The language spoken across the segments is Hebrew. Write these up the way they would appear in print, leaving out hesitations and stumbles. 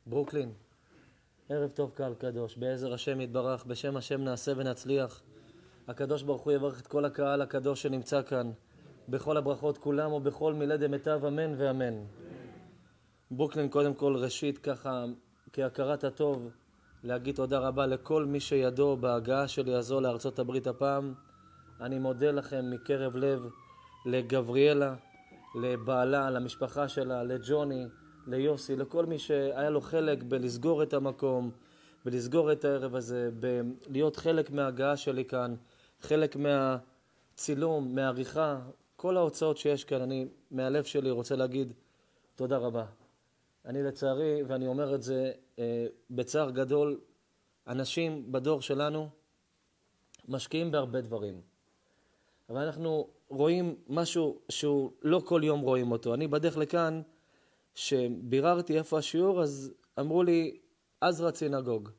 ברוקלין, ערב טוב קהל קדוש, בעזר השם יתברך, בשם השם נעשה ונצליח. הקדוש ברוך הוא יברך את כל הקהל הקדוש שנמצא כאן, בכל הברכות כולם ובכל מילי דמיטב, אמן ואמן. ברוקלין, קודם כל ראשית ככה, כהכרת הטוב, להגיד תודה רבה לכל מי שידו בהגעה שלי הזו לארצות הברית הפעם. אני מודה לכם מקרב לב, לגבריאלה, לבעלה, למשפחה שלה, לג'וני, ליוסי, לכל מי שהיה לו חלק בלסגור את המקום, בלסגור את הערב הזה, להיות חלק מההגעה שלי כאן, חלק מהצילום, מהעריכה, כל ההוצאות שיש כאן. אני מהלב שלי רוצה להגיד תודה רבה. אני לצערי, ואני אומר את זה בצער גדול, אנשים בדור שלנו משקיעים בהרבה דברים. אבל אנחנו רואים משהו שהוא לא כל יום רואים אותו. אני בדרך לכאן, שביררתי איפה השיעור, אז אמרו לי עזרא סינגוג.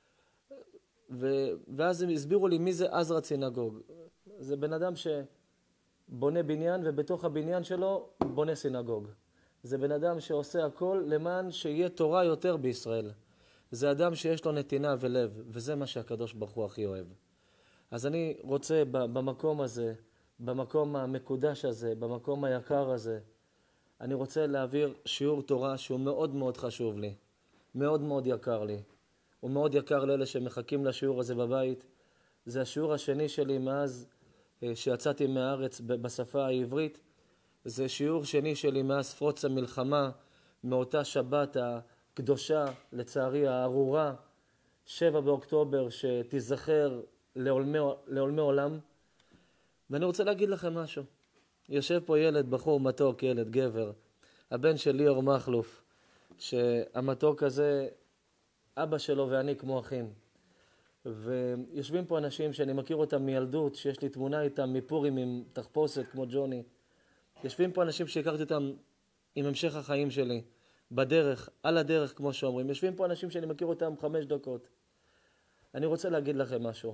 ואז הם הסבירו לי מי זה עזרא סינגוג. זה בן אדם שבונה בניין ובתוך הבניין שלו בונה סינגוג. זה בן אדם שעושה הכל למען שיהיה תורה יותר בישראל. זה אדם שיש לו נתינה ולב, וזה מה שהקדוש ברוך הוא הכי אוהב. אז אני רוצה במקום הזה, במקום המקודש הזה, במקום היקר הזה, אני רוצה להעביר שיעור תורה שהוא מאוד מאוד חשוב לי, מאוד מאוד יקר לי. הוא מאוד יקר לאלה שמחכים לשיעור הזה בבית. זה השיעור השני שלי מאז שיצאתי מהארץ בשפה העברית. זה שיעור שני שלי מאז פרוץ המלחמה, מאותה שבת הקדושה, לצערי הארורה, 7 באוקטובר, שתיזכר לעולמי עולם. ואני רוצה להגיד לכם משהו. יושב פה ילד, בחור מתוק, ילד גבר, הבן של ליאור מחלוף, שהמתוק הזה, אבא שלו ואני כמו אחים. ויושבים פה אנשים שאני מכיר אותם מילדות, שיש לי תמונה איתם מפורים עם תחפושת כמו ג'וני. יושבים פה אנשים שהכרתי אותם עם המשך החיים שלי, בדרך, על הדרך כמו שאומרים. יושבים פה אנשים שאני מכיר אותם 5 דקות. אני רוצה להגיד לכם משהו.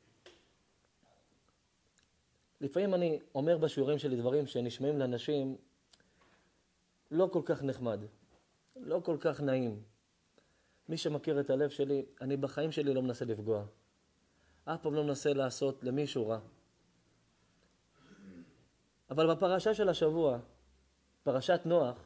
לפעמים אני אומר בשיעורים שלי דברים שנשמעים לאנשים לא כל כך נחמד, לא כל כך נעים. מי שמכיר את הלב שלי, אני בחיים שלי לא מנסה לפגוע. אף פעם לא מנסה לעשות למישהו רע. אבל בפרשה של השבוע, פרשת נוח,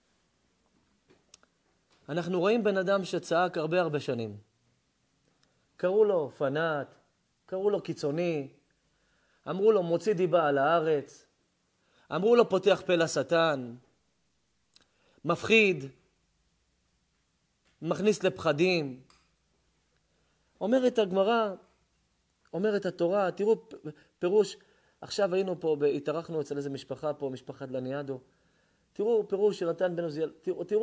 אנחנו רואים בן אדם שצעק הרבה שנים. קראו לו פנאט, קראו לו קיצוני, אמרו לו מוציא דיבה על הארץ, אמרו לו פותח פה לשטן, מפחיד, מכניס לפחדים. אומרת הגמרא, אומרת התורה, תראו פירוש, עכשיו היינו פה, התארחנו אצל איזה משפחה פה, משפחת לניאדו, תראו פירוש שנתן בן עוזיאל,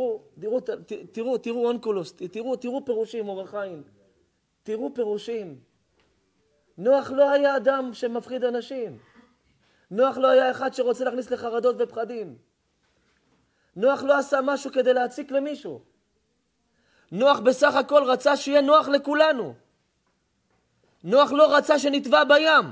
תראו אונקולוס, תראו פירושים, אור החיים, תראו פירושים. נוח לא היה אדם שמפחיד אנשים. נוח לא היה אחד שרוצה להכניס לחרדות ופחדים. נוח לא עשה משהו כדי להציק למישהו. נוח בסך הכל רצה שיהיה נוח לכולנו. נוח לא רצה שנטבע בים.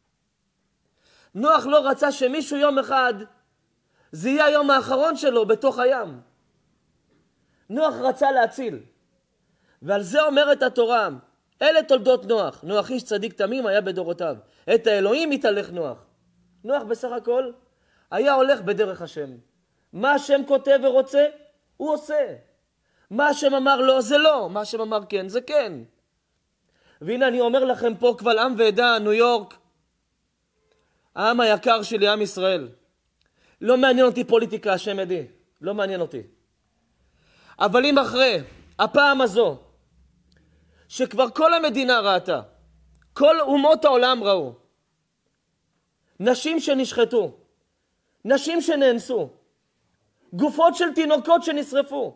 נוח לא רצה שמישהו יום אחד זה יהיה היום האחרון שלו בתוך הים. נוח רצה להציל. ועל זה אומרת התורה, אלה תולדות נוח. נוח איש צדיק תמים היה בדורותיו. את האלוהים התהלך נוח. נוח בסך הכל היה הולך בדרך השם. מה השם כותב ורוצה, הוא עושה. מה השם אמר לא, זה לא. מה השם אמר כן, זה כן. והנה אני אומר לכם פה קבל עם ועדה, ניו יורק, העם היקר שלי, עם ישראל. לא מעניין אותי פוליטיקה, השם עדי. לא מעניין אותי. אבל אם אחרי הפעם הזו, שכבר כל המדינה ראתה, כל אומות העולם ראו, נשים שנשחטו, נשים שנאנסו, גופות של תינוקות שנשרפו.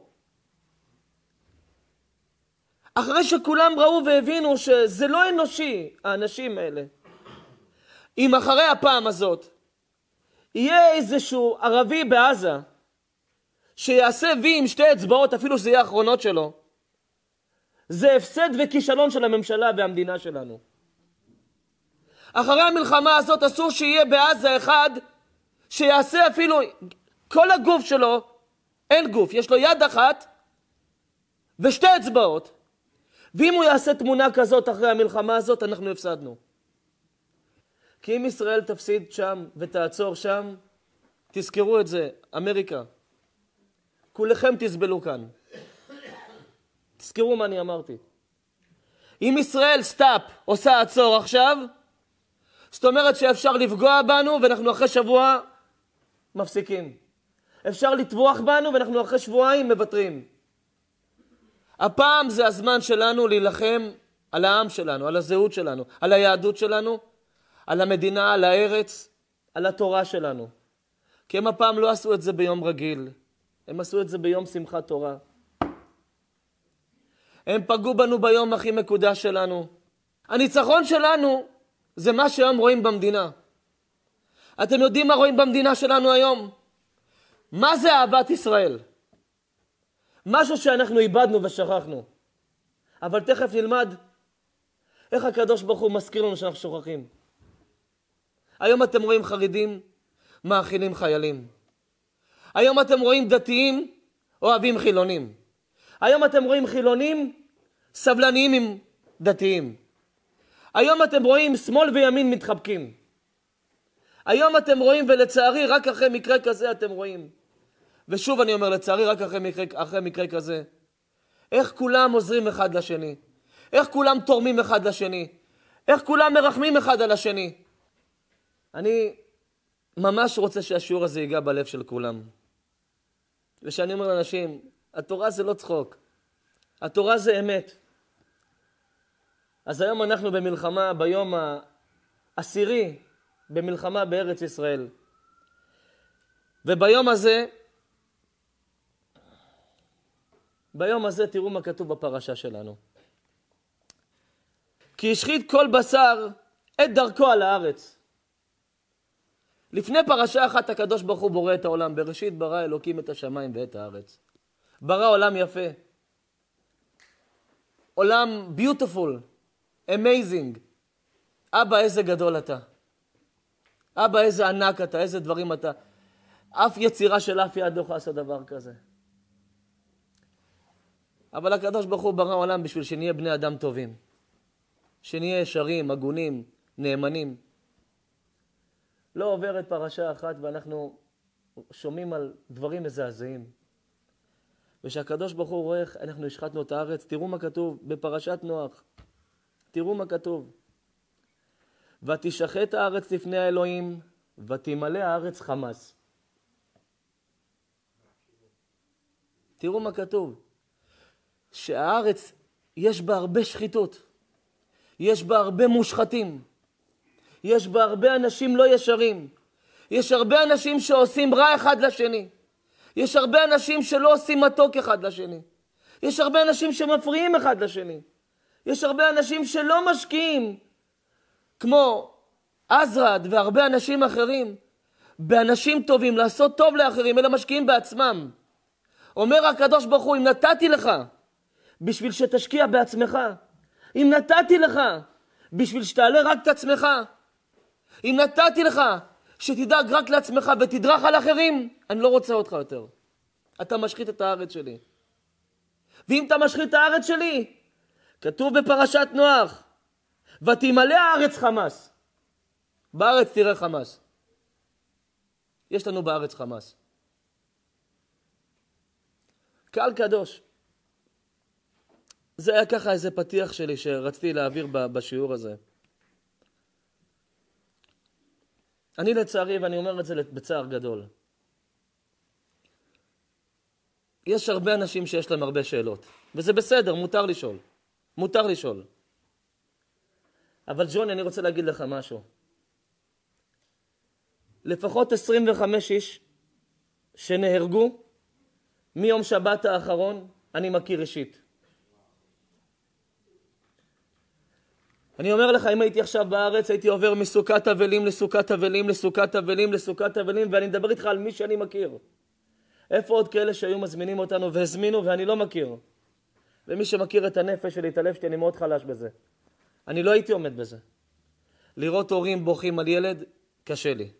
אחרי שכולם ראו והבינו שזה לא אנושי, האנשים האלה, אם אחרי הפעם הזאת יהיה איזשהו ערבי בעזה שיעשה וי עם 2 אצבעות, אפילו שזה יהיה האחרונות שלו, זה הפסד וכישלון של הממשלה והמדינה שלנו. אחרי המלחמה הזאת אסור שיהיה בעזה אחד שיעשה אפילו כל הגוף שלו, אין גוף, יש לו יד אחת ושתי אצבעות, ואם הוא יעשה תמונה כזאת אחרי המלחמה הזאת, אנחנו הפסדנו. כי אם ישראל תפסיד שם ותעצור שם, תזכרו את זה, אמריקה. כולכם תסבלו כאן. תזכרו מה אני אמרתי. אם ישראל סטאפ עושה עצור עכשיו, זאת אומרת שאפשר לפגוע בנו ואנחנו אחרי שבוע מפסיקים. אפשר לטבוח בנו ואנחנו אחרי שבועיים מוותרים. הפעם זה הזמן שלנו להילחם על העם שלנו, על הזהות שלנו, על היהדות שלנו, על המדינה, על הארץ, על התורה שלנו. כי הם הפעם לא עשו את זה ביום רגיל, הם עשו את זה ביום שמחת תורה. הם פגעו בנו ביום הכי מקודש שלנו. הניצחון שלנו זה מה שהיום רואים במדינה. אתם יודעים מה רואים במדינה שלנו היום? מה זה אהבת ישראל? משהו שאנחנו איבדנו ושכחנו. אבל תכף נלמד איך הקדוש ברוך הוא מזכיר לנו שאנחנו שוכחים. היום אתם רואים חרדים מאכילים חיילים. היום אתם רואים דתיים אוהבים חילונים. היום אתם רואים חילונים סבלניים עם דתיים. היום אתם רואים שמאל וימין מתחבקים. היום אתם רואים, ולצערי רק אחרי מקרה כזה אתם רואים. ושוב אני אומר, לצערי רק אחרי מקרה כזה. איך כולם עוזרים אחד לשני. איך כולם תורמים אחד לשני. איך כולם מרחמים אחד על השני. אני ממש רוצה שהשיעור הזה ייגע בלב של כולם. ושאני אומר לאנשים, התורה זה לא צחוק. התורה זה אמת. אז היום אנחנו במלחמה, ביום העשירי, במלחמה בארץ ישראל. וביום הזה תראו מה כתוב בפרשה שלנו. כי השחית כל בשר את דרכו על הארץ. לפני פרשה אחת הקדוש ברוך הוא בורא את העולם. בראשית ברא אלוקים את השמיים ואת הארץ. ברא עולם יפה. עולם beautiful, amazing. אבא איזה גדול אתה. אבא איזה ענק אתה, איזה דברים אתה. אף יצירה של אף יד לא יכולה לעשות דבר כזה. אבל הקדוש ברוך הוא ברא עולם בשביל שנהיה בני אדם טובים. שנהיה ישרים, הגונים, נאמנים. לא עוברת פרשה אחת ואנחנו שומעים על דברים מזעזעים. ושהקדוש ברוך הוא רואה איך אנחנו השחתנו את הארץ. תראו מה כתוב בפרשת נוח. תראו מה כתוב. ותשחט הארץ לפני האלוהים, ותמלא הארץ חמס. תראו מה כתוב. שהארץ יש בה הרבה שחיתות. יש בה הרבה מושחתים. יש בה הרבה אנשים לא ישרים. יש הרבה אנשים שעושים רע אחד לשני. יש הרבה אנשים שלא עושים מתוק אחד לשני. יש הרבה אנשים שמפריעים אחד לשני. יש הרבה אנשים שלא משקיעים, כמו עזרד והרבה אנשים אחרים, באנשים טובים, לעשות טוב לאחרים, אלא משקיעים בעצמם. אומר הקדוש ברוך הוא, אם נתתי לך בשביל שתשקיע בעצמך, אם נתתי לך בשביל שתעלה רק את עצמך, אם נתתי לך שתדאג רק לעצמך ותדרך על אחרים, אני לא רוצה אותך יותר. אתה משחית את הארץ שלי. ואם אתה משחית את הארץ שלי, כתוב בפרשת נוח, ותמלא הארץ חמס. בארץ תראה חמס. יש לנו בארץ חמס. קהל קדוש. זה היה ככה איזה פתיח שלי שרציתי להעביר בשיעור הזה. אני לצערי, ואני אומר את זה בצער גדול, יש הרבה אנשים שיש להם הרבה שאלות. וזה בסדר, מותר לשאול. מותר לשאול. אבל ג'וני, אני רוצה להגיד לך משהו. לפחות 25 איש שנהרגו מיום שבת האחרון, אני מכיר אישית. אני אומר לך, אם הייתי עכשיו בארץ, הייתי עובר מסוכת אבלים לסוכת אבלים לסוכת אבלים לסוכת אבלים, ואני מדבר איתך על מי שאני מכיר. איפה עוד כאלה שהיו מזמינים אותנו והזמינו ואני לא מכיר? ומי שמכיר את הנפש שלי, את הלב שלי, אני מאוד חלש בזה. אני לא הייתי עומד בזה. לראות הורים בוכים על ילד, קשה לי.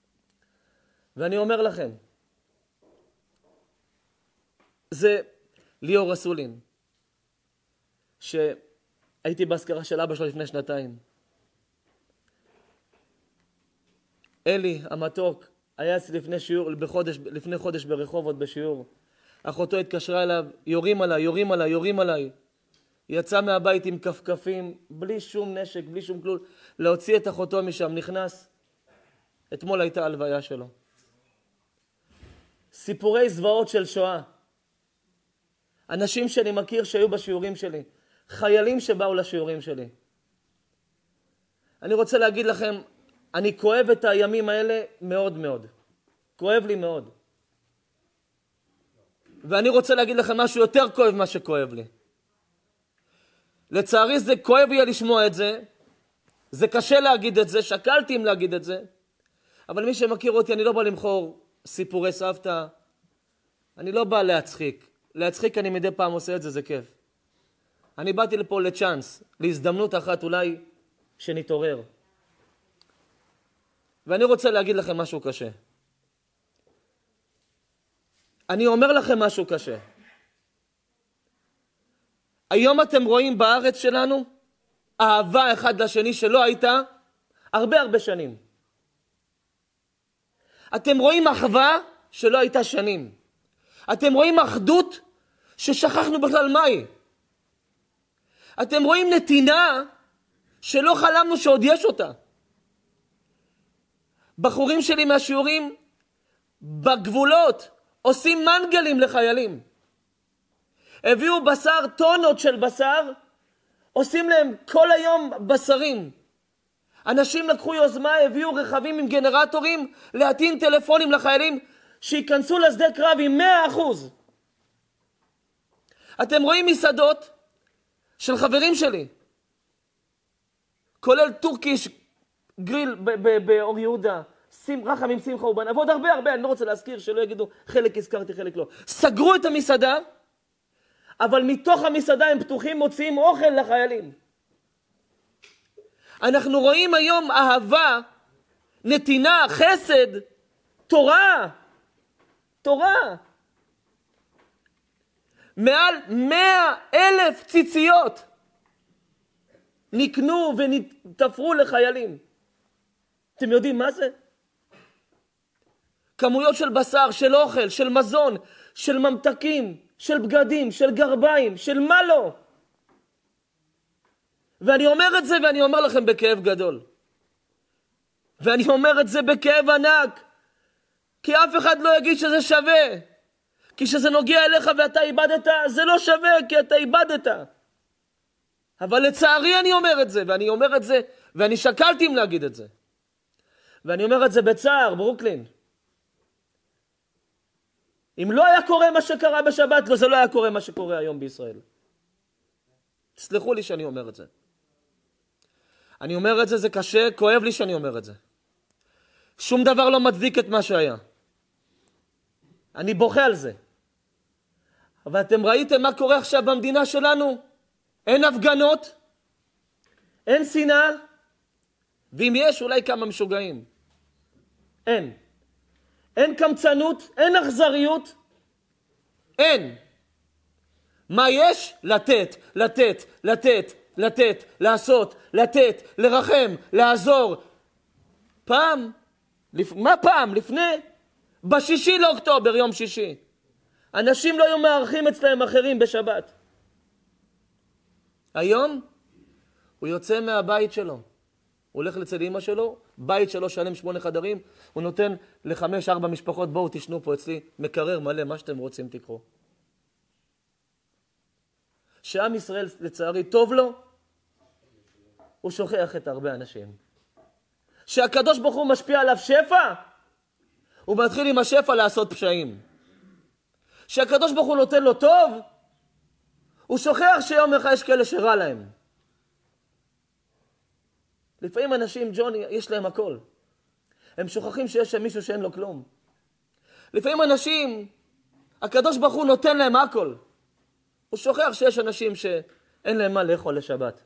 ואני אומר לכם, ליאור רסולין, שהייתי בהזכרה של אבא שלו לפני 2 אלי המתוק היה אצלי לפני חודש ברחובות בשיעור. אחותו התקשרה אליו, יורים עליי. יצא מהבית עם כפכפים, בלי שום נשק, בלי שום כלום, להוציא את אחותו משם, נכנס. אתמול הייתה הלוויה שלו. סיפורי זוועות של שואה. אנשים שאני מכיר שהיו בשיעורים שלי, חיילים שבאו לשיעורים שלי. אני רוצה להגיד לכם, אני כואב את הימים האלה מאוד מאוד. כואב לי מאוד. ואני רוצה להגיד לכם משהו יותר כואב מה שכואב לי. לצערי זה כואב לי לשמוע את זה. זה קשה להגיד את זה, שקלתי אם להגיד את זה. אבל מי שמכיר אותי, אני לא בא למכור סיפורי סבתא. אני לא בא להצחיק. להצחיק אני מדי פעם עושה את זה, זה כיף. אני באתי לפה לצ'אנס, להזדמנות אחת אולי שנתעורר. ואני רוצה להגיד לכם משהו קשה. אני אומר לכם משהו קשה. היום אתם רואים בארץ שלנו אהבה אחד לשני שלא הייתה הרבה שנים. אתם רואים אחווה שלא הייתה שנים. אתם רואים אחדות ששכחנו בכלל מהי. אתם רואים נתינה שלא חלמנו שעוד יש אותה. בחורים שלי מהשיעורים בגבולות עושים מנגלים לחיילים. הביאו בשר, טונות של בשר, עושים להם כל היום בשרים. אנשים לקחו יוזמה, הביאו רכבים עם גנרטורים, להטעין טלפונים לחיילים, שיכנסו לשדה קרב עם 100%. אתם רואים מסעדות של חברים שלי, כולל טורקיש גריל באור יהודה, רחם עם שמחה ובנה, ועוד הרבה, אני לא רוצה להזכיר שלא יגידו חלק הזכרתי, חלק לא. סגרו את המסעדה, אבל מתוך המסעדה הם פתוחים, מוציאים אוכל לחיילים. אנחנו רואים היום אהבה, נתינה, חסד, תורה. מעל 100,000 ציציות נקנו ונתפרו לחיילים. אתם יודעים מה זה? כמויות של בשר, של אוכל, של מזון, של ממתקים, של בגדים, של גרביים, של מה לא. ואני אומר את זה ואני אומר לכם בכאב גדול. ואני אומר את זה בכאב ענק. כי אף אחד לא יגיד שזה שווה. כי שזה נוגע אליך ואתה איבדת, זה לא שווה כי אתה איבדת. אבל לצערי אני אומר את זה, ואני אומר את זה, ואני שקלתי אם להגיד את זה. ואני אומר את זה בצער, ברוקלין. אם לא היה קורה מה שקרה בשבת, לא, זה לא היה קורה מה שקורה היום בישראל. תסלחו לי שאני אומר את זה. אני אומר את זה, זה קשה, כואב לי שאני אומר את זה. שום דבר לא מצדיק את מה שהיה. אני בוכה על זה. אבל אתם ראיתם מה קורה עכשיו במדינה שלנו? אין הפגנות, אין שנאה, ואם יש אולי כמה משוגעים. אין קמצנות, אין אכזריות, אין. מה יש? לתת, לעשות, לרחם, לעזור. מה פעם? ב6 לאוקטובר, יום שישי. אנשים לא היו מארחים אצלהם אחרים בשבת. היום הוא יוצא מהבית שלו. הוא הולך לצד אמא שלו, בית שלו שלם 8 חדרים, הוא נותן ל5-4 משפחות, בואו תשנו פה אצלי, מקרר מלא, מה שאתם רוצים תקחו. שעם ישראל לצערי טוב לו, הוא שוכח את הרבה אנשים. שהקדוש ברוך הוא משפיע עליו שפע, הוא מתחיל עם השפע לעשות פשעים. שהקדוש ברוך הוא נותן לו טוב, הוא שוכח שיום אחד יש כאלה שרע להם. לפעמים אנשים, ג'וני, יש להם הכל. הם שוכחים שיש שם מישהו שאין לו כלום. לפעמים אנשים, הקדוש ברוך הוא נותן להם הכל. הוא שוכח שיש אנשים שאין להם מה לאכול לשבת.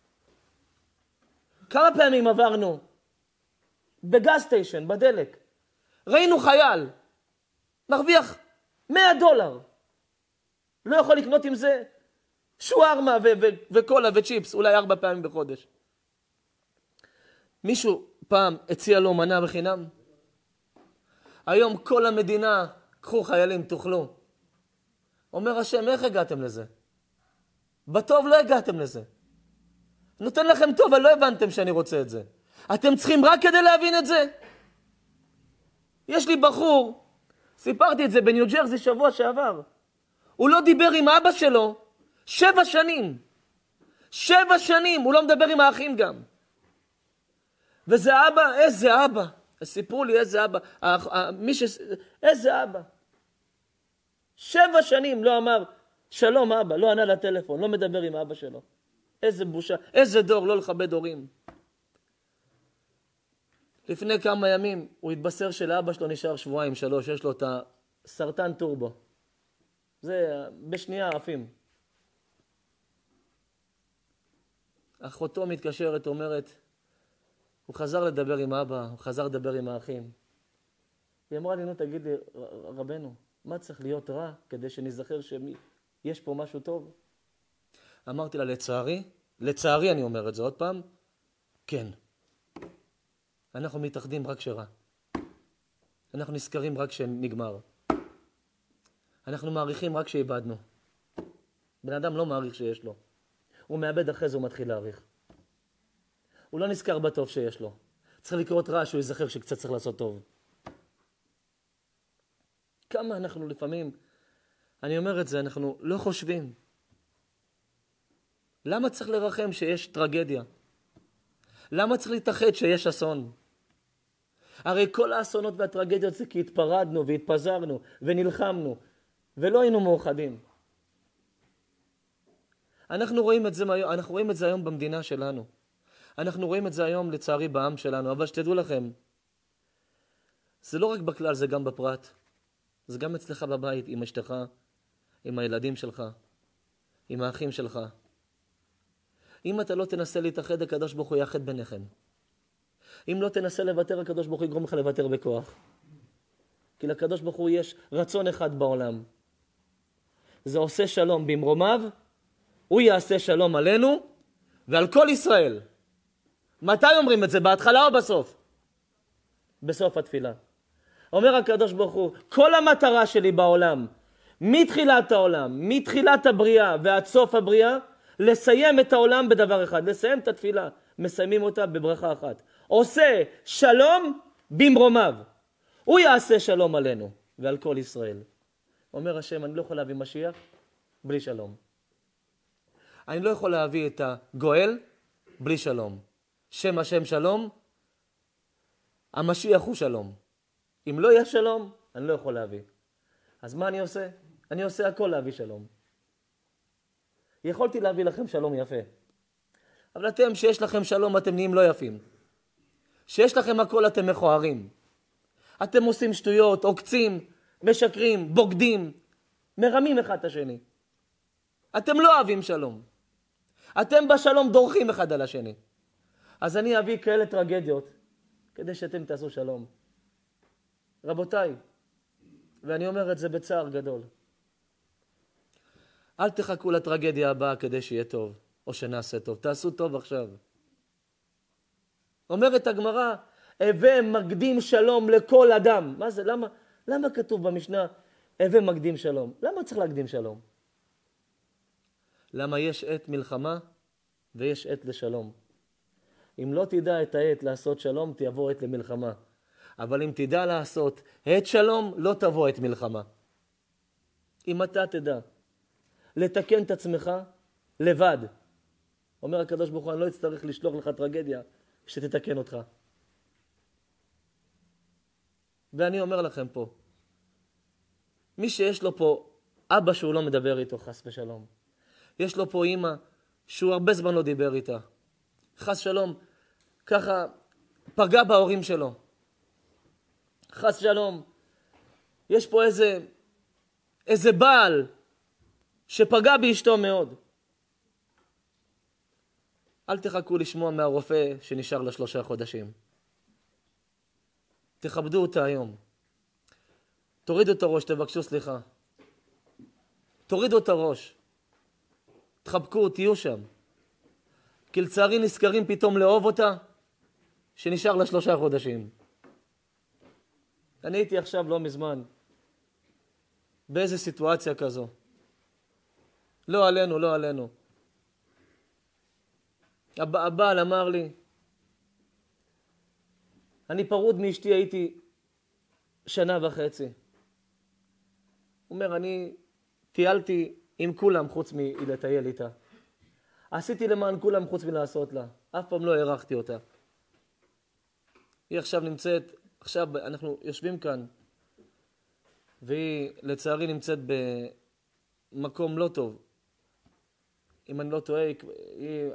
כמה פעמים עברנו בגז סטיישן, בדלק. ראינו חייל, מרוויח $100. לא יכול לקנות עם זה שוארמה וקולה וצ'יפס, אולי 4 פעמים בחודש. מישהו פעם הציע לו מנה בחינם? היום כל המדינה, קחו חיילים, תאכלו. אומר השם, איך הגעתם לזה? בטוב לא הגעתם לזה. נותן לכם טוב, אבל לא הבנתם שאני רוצה את זה. אתם צריכים רק כדי להבין את זה. יש לי בחור, סיפרתי את זה בניו ג'רזי שבוע שעבר. הוא לא דיבר עם אבא שלו 7 שנים. 7 שנים, הוא לא מדבר עם האחים גם. וזה אבא, איזה אבא. סיפרו לי איזה אבא. איזה אבא. 7 שנים לא אמר, שלום אבא, לא ענה לטלפון, לא מדבר עם אבא שלו. איזה בושה, איזה דור, לא לכבד הורים. לפני כמה ימים הוא התבשר שלאבא שלו נשאר 2-3 שבועות, יש לו את הסרטן טורבו. זה בשנייה עפים. אחותו מתקשרת, אומרת, הוא חזר לדבר עם אבא, הוא חזר לדבר עם האחים. היא אמרה לי, נו תגיד לי, רבנו, מה צריך להיות רע כדי שנזכר שיש פה משהו טוב? אמרתי לה, לצערי אני אומר את זה עוד פעם, כן. אנחנו מתאחדים רק כשרע. אנחנו נזכרים רק כשנגמר. אנחנו מעריכים רק כשאיבדנו. בן אדם לא מעריך שיש לו. הוא מאבד אחרי זה, הוא מתחיל להעריך. הוא לא נזכר בטוב שיש לו. צריך לקרות רע שהוא יזכר שקצת צריך לעשות טוב. כמה אנחנו לפעמים, אני אומר את זה, אנחנו לא חושבים. למה צריך לרחם שיש טרגדיה? למה צריך להתאחד שיש אסון? הרי כל האסונות והטרגדיות זה כי התפרדנו והתפזרנו ונלחמנו ולא היינו מאוחדים. אנחנו רואים את זה היום במדינה שלנו. אנחנו רואים את זה היום לצערי בעם שלנו, אבל שתדעו לכם, זה לא רק בכלל, זה גם בפרט. זה גם אצלך בבית, עם אשתך, עם הילדים שלך, עם האחים שלך. אם אתה לא תנסה להתאחד, הקדוש ברוך הוא יאחד ביניכם. אם לא תנסה לוותר, הקדוש ברוך הוא יגרום לך לוותר בכוח. כי לקדוש ברוך הוא יש רצון אחד בעולם. זה עושה שלום במרומיו, הוא יעשה שלום עלינו ועל כל ישראל. מתי אומרים את זה? בהתחלה או בסוף? בסוף התפילה. אומר הקדוש ברוך הוא, כל המטרה שלי בעולם, מתחילת העולם, מתחילת הבריאה ועד סוף הבריאה, לסיים את העולם בדבר אחד, לסיים את התפילה, מסיימים אותה בברכה אחת. עושה שלום במרומיו. הוא יעשה שלום עלינו ועל כל ישראל. אומר השם, אני לא יכול להביא משיח בלי שלום. אני לא יכול להביא את הגואל בלי שלום. שם השם שלום, המשיח הוא שלום. אם לא יהיה שלום, אני לא יכול להביא. אז מה אני עושה? אני עושה הכל להביא שלום. יכולתי להביא לכם שלום יפה. אבל אתם, שיש לכם שלום, אתם נהיים לא יפים. שיש לכם הכל, אתם מכוערים. אתם עושים שטויות, עוקצים, משקרים, בוגדים, מרמים אחד את השני. אתם לא אוהבים שלום. אתם בשלום דורכים אחד על השני. אז אני אביא כאלה טרגדיות, כדי שאתם תעשו שלום. רבותיי, ואני אומר את זה בצער גדול, אל תחכו לטרגדיה הבאה כדי שיהיה טוב, או שנעשה טוב. תעשו טוב עכשיו. אומרת הגמרא, הווה מקדים שלום לכל אדם. מה זה? למה כתוב במשנה, הווה מקדים שלום? למה צריך להקדים שלום? למה יש עת מלחמה ויש עת לשלום. אם לא תדע את העת לעשות שלום, תבוא עת למלחמה. אבל אם תדע לעשות עת שלום, לא תבוא עת מלחמה. אם אתה תדע לתקן את עצמך לבד, אומר הקדוש ברוך הוא, אני לא אצטרך לשלוח לך טרגדיה שתתקן אותך. ואני אומר לכם פה, מי שיש לו פה אבא שהוא לא מדבר איתו, חס ושלום, יש לו פה אמא שהוא הרבה זמן לא דיבר איתה, חס שלום, ככה פגע בהורים שלו, חס שלום, יש פה איזה בעל שפגע באשתו מאוד. אל תחכו לשמוע מהרופא שנשאר לה 3 חודשים. תכבדו אותה היום. תורידו את הראש, תבקשו סליחה. תורידו את הראש. תחבקו, תהיו שם. כי לצערי נזכרים פתאום לאהוב אותה, שנשאר לה 3 חודשים. אני הייתי עכשיו לא מזמן, באיזה סיטואציה כזו. לא עלינו, לא עלינו. הבעל אמר לי, אני פרוד מאשתי הייתי 1.5 שנה. הוא אומר, אני טיילתי עם כולם חוץ מלטייל איתה. עשיתי למען כולם חוץ מלעשות לה. אף פעם לא הערכתי אותה. היא עכשיו נמצאת, עכשיו אנחנו יושבים כאן, והיא לצערי נמצאת במקום לא טוב. אם אני לא טועה, היא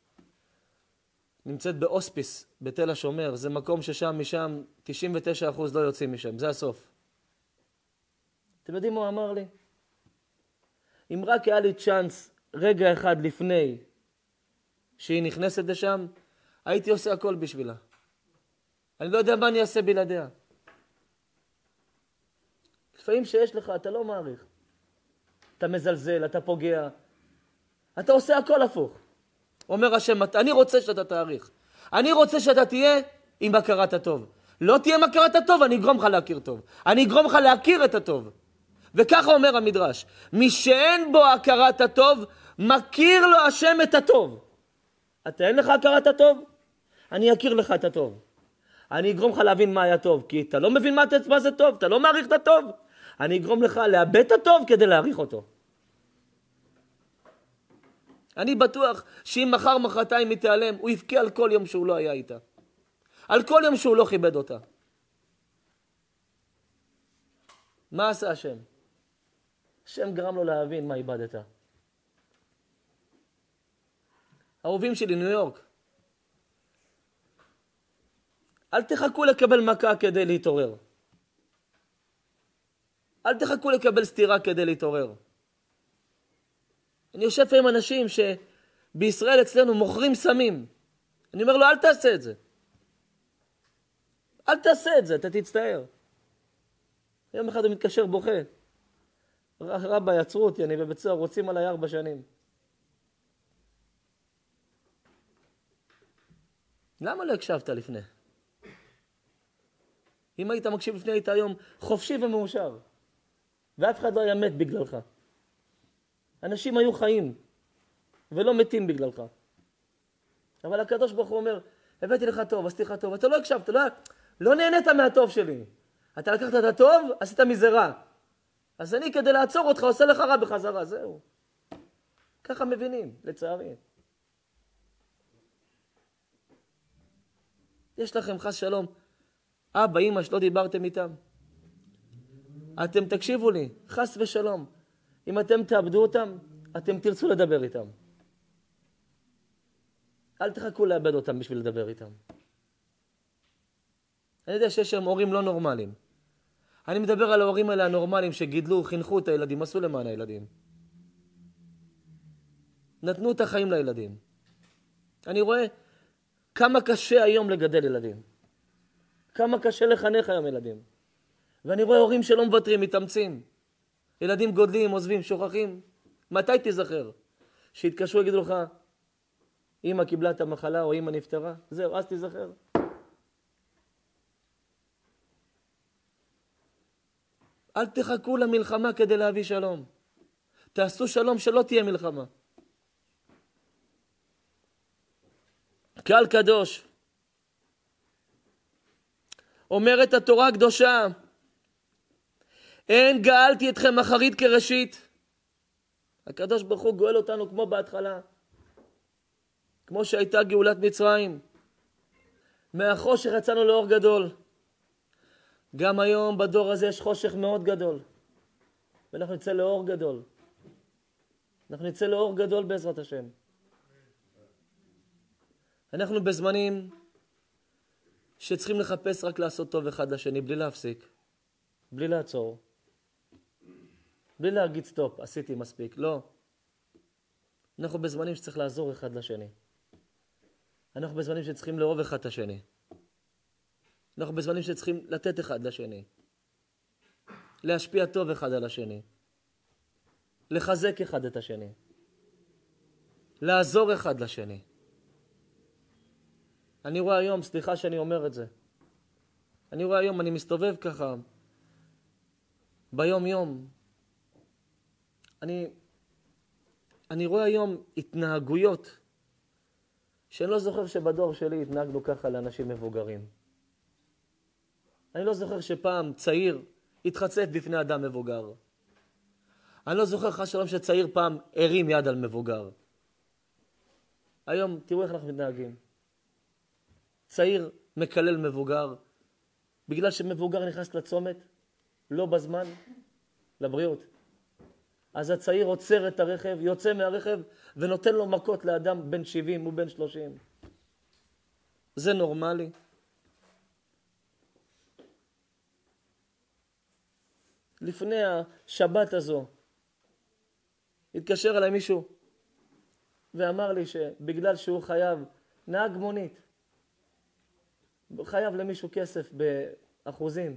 נמצאת באוספיס, בתל השומר. זה מקום ששם, משם, 99% לא יוצאים משם. זה הסוף. אתם יודעים מה הוא אמר לי? אם רק היה לי צ'אנס רגע אחד לפני שהיא נכנסת לשם, הייתי עושה הכל בשבילה. אני לא יודע מה אני אעשה בלעדיה. לפעמים שיש לך, אתה לא מעריך. אתה מזלזל, אתה פוגע. אתה עושה הכל הפוך. אומר השם, אני רוצה שאתה תעריך. אני רוצה שאתה תהיה עם הכרת הטוב. לא תהיה עם הכרת הטוב, אני אגרום לך להכיר טוב. אני אגרום לך להכיר את הטוב. וככה אומר המדרש, מי שאין בו הכרת הטוב, מכיר לו השם את הטוב. אתה אין לך הכרת הטוב? אני אכיר לך את הטוב. אני אגרום לך להבין מה היה טוב, כי אתה לא מבין מה זה טוב, אתה לא מעריך את הטוב. אני אגרום לך לאבד את הטוב כדי להעריך אותו. אני בטוח שאם מחר מחרתיים היא תיעלם, הוא יבכה על כל יום שהוא לא היה איתה. על כל יום שהוא לא כיבד אותה. מה עשה השם? השם גרם לו להבין מה איבדת. אהובים שלי, ניו יורק. אל תחכו לקבל מכה כדי להתעורר. אל תחכו לקבל סתירה כדי להתעורר. אני יושב עם אנשים שבישראל אצלנו מוכרים סמים. אני אומר לו, אל תעשה את זה. אל תעשה את זה, אתה תצטער. יום אחד הוא מתקשר בוכה. רבא, יצרו אותי, אני בבית סוהר, רוצים עליי 4 שנים. למה לא הקשבת לפני? אם היית מקשיב לפני, היית היום חופשי ומאושר. ואף אחד לא היה מת בגללך. אנשים היו חיים, ולא מתים בגללך. אבל הקדוש ברוך הוא אומר, הבאתי לך טוב, עשיתי לך טוב. אתה לא הקשבת, לא נהנית מהטוב שלי. אתה לקחת את הטוב, עשית מזה רע. אז אני כדי לעצור אותך, עושה לך רע בחזרה, זהו. ככה מבינים, לצערי. יש לכם חס שלום, אבא, אמא, שלא דיברתם איתם. אתם תקשיבו לי, חס ושלום. אם אתם תאבדו אותם, אתם תרצו לדבר איתם. אל תחכו לאבד אותם בשביל לדבר איתם. אני יודע שיש שם הורים לא נורמליים. אני מדבר על ההורים האלה הנורמליים שגידלו, חינכו את הילדים, עשו למען הילדים. נתנו את החיים לילדים. אני רואה כמה קשה היום לגדל ילדים. כמה קשה לחנך היום ילדים. ואני רואה הורים שלא מוותרים, מתאמצים. ילדים גודלים, עוזבים, שוכחים. מתי תזכר? שיתקשרו, יגידו לך, אמא קיבלה את המחלה או אמא נפטרה. זהו, אז תזכר. אל תחכו למלחמה כדי להביא שלום. תעשו שלום שלא תהיה מלחמה. קהל קדוש. אומרת התורה הקדושה, אין גאלתי אתכם אחרית כראשית. הקדוש ברוך הוא גואל אותנו כמו בהתחלה. כמו שהייתה גאולת מצרים. מהחושך יצאנו לאור גדול. גם היום בדור הזה יש חושך מאוד גדול. ואנחנו נצא לאור גדול. אנחנו נצא לאור גדול בעזרת השם. אנחנו בזמנים שצריכים לחפש רק לעשות טוב אחד לשני, בלי להפסיק, בלי לעצור, בלי להגיד סטופ, עשיתי מספיק. לא. אנחנו בזמנים שצריך לעזור אחד לשני. אנחנו בזמנים שצריכים לאהוב אחד את השני. אנחנו בזמנים שצריכים לתת אחד לשני. להשפיע טוב אחד על השני. לחזק אחד את השני. לעזור אחד לשני. אני רואה היום, סליחה שאני אומר את זה, אני רואה היום, אני מסתובב ככה, ביום יום, אני רואה היום התנהגויות, שאני לא זוכר שבדור שלי התנהגנו ככה לאנשים מבוגרים. אני לא זוכר שפעם צעיר התחצף בפני אדם מבוגר. אני לא זוכר חס ושלום שצעיר פעם הרים יד על מבוגר. היום תראו איך אנחנו מתנהגים. צעיר מקלל מבוגר, בגלל שמבוגר נכנס לצומת, לא בזמן, לבריאות. אז הצעיר עוצר את הרכב, יוצא מהרכב, ונותן לו מכות לאדם בן 70 ובן 30. זה נורמלי? לפני השבת הזו, התקשר אליי מישהו, ואמר לי שבגלל שהוא חייב, נהג מונית, חייב למישהו כסף באחוזים.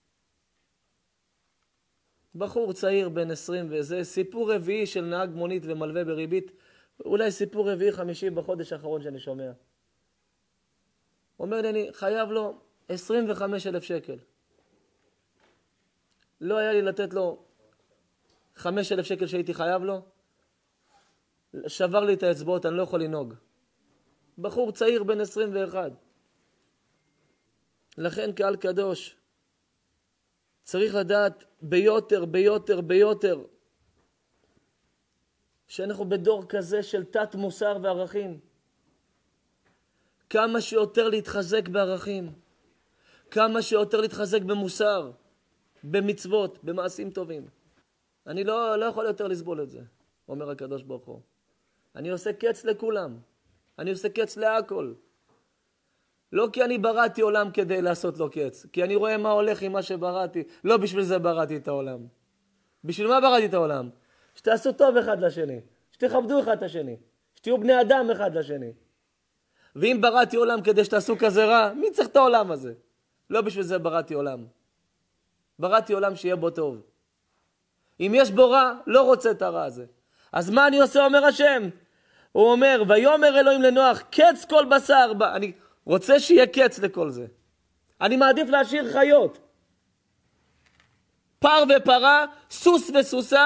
בחור צעיר בן 20, וזה סיפור רביעי של נהג מונית ומלווה בריבית, אולי סיפור רביעי 50 בחודש האחרון שאני שומע. אומר לי, אני חייב לו 25,000 שקל. לא היה לי לתת לו 5,000 שקל שהייתי חייב לו. שבר לי את האצבעות, אני לא יכול לנהוג. בחור צעיר בן 21. לכן קהל קדוש, צריך לדעת ביותר, שאנחנו בדור כזה של תת מוסר וערכים. כמה שיותר להתחזק בערכים, כמה שיותר להתחזק במוסר, במצוות, במעשים טובים. אני לא יכול יותר לסבול את זה, אומר הקדוש ברוך הוא. אני עושה קץ לכולם, אני עושה קץ להכל. לא כי אני בראתי עולם כדי לעשות לו קץ, כי אני רואה מה הולך עם מה שבראתי, לא בשביל זה בראתי את העולם. בשביל מה בראתי את העולם? שתעשו טוב אחד לשני, שתכבדו אחד את השני, שתהיו בני אדם אחד לשני. ואם בראתי עולם כדי שתעשו כזה רע, מי צריך את העולם הזה? לא בשביל זה בראתי עולם. בראתי עולם שיהיה בו טוב. אם יש בו רע, לא רוצה את הרע הזה. אז מה אני עושה, אומר השם? הוא אומר, ויאמר אלוהים לנוח, קץ כל בשר. אני רוצה שיהיה קץ לכל זה. אני מעדיף להשאיר חיות. פר ופרה, סוס וסוסה,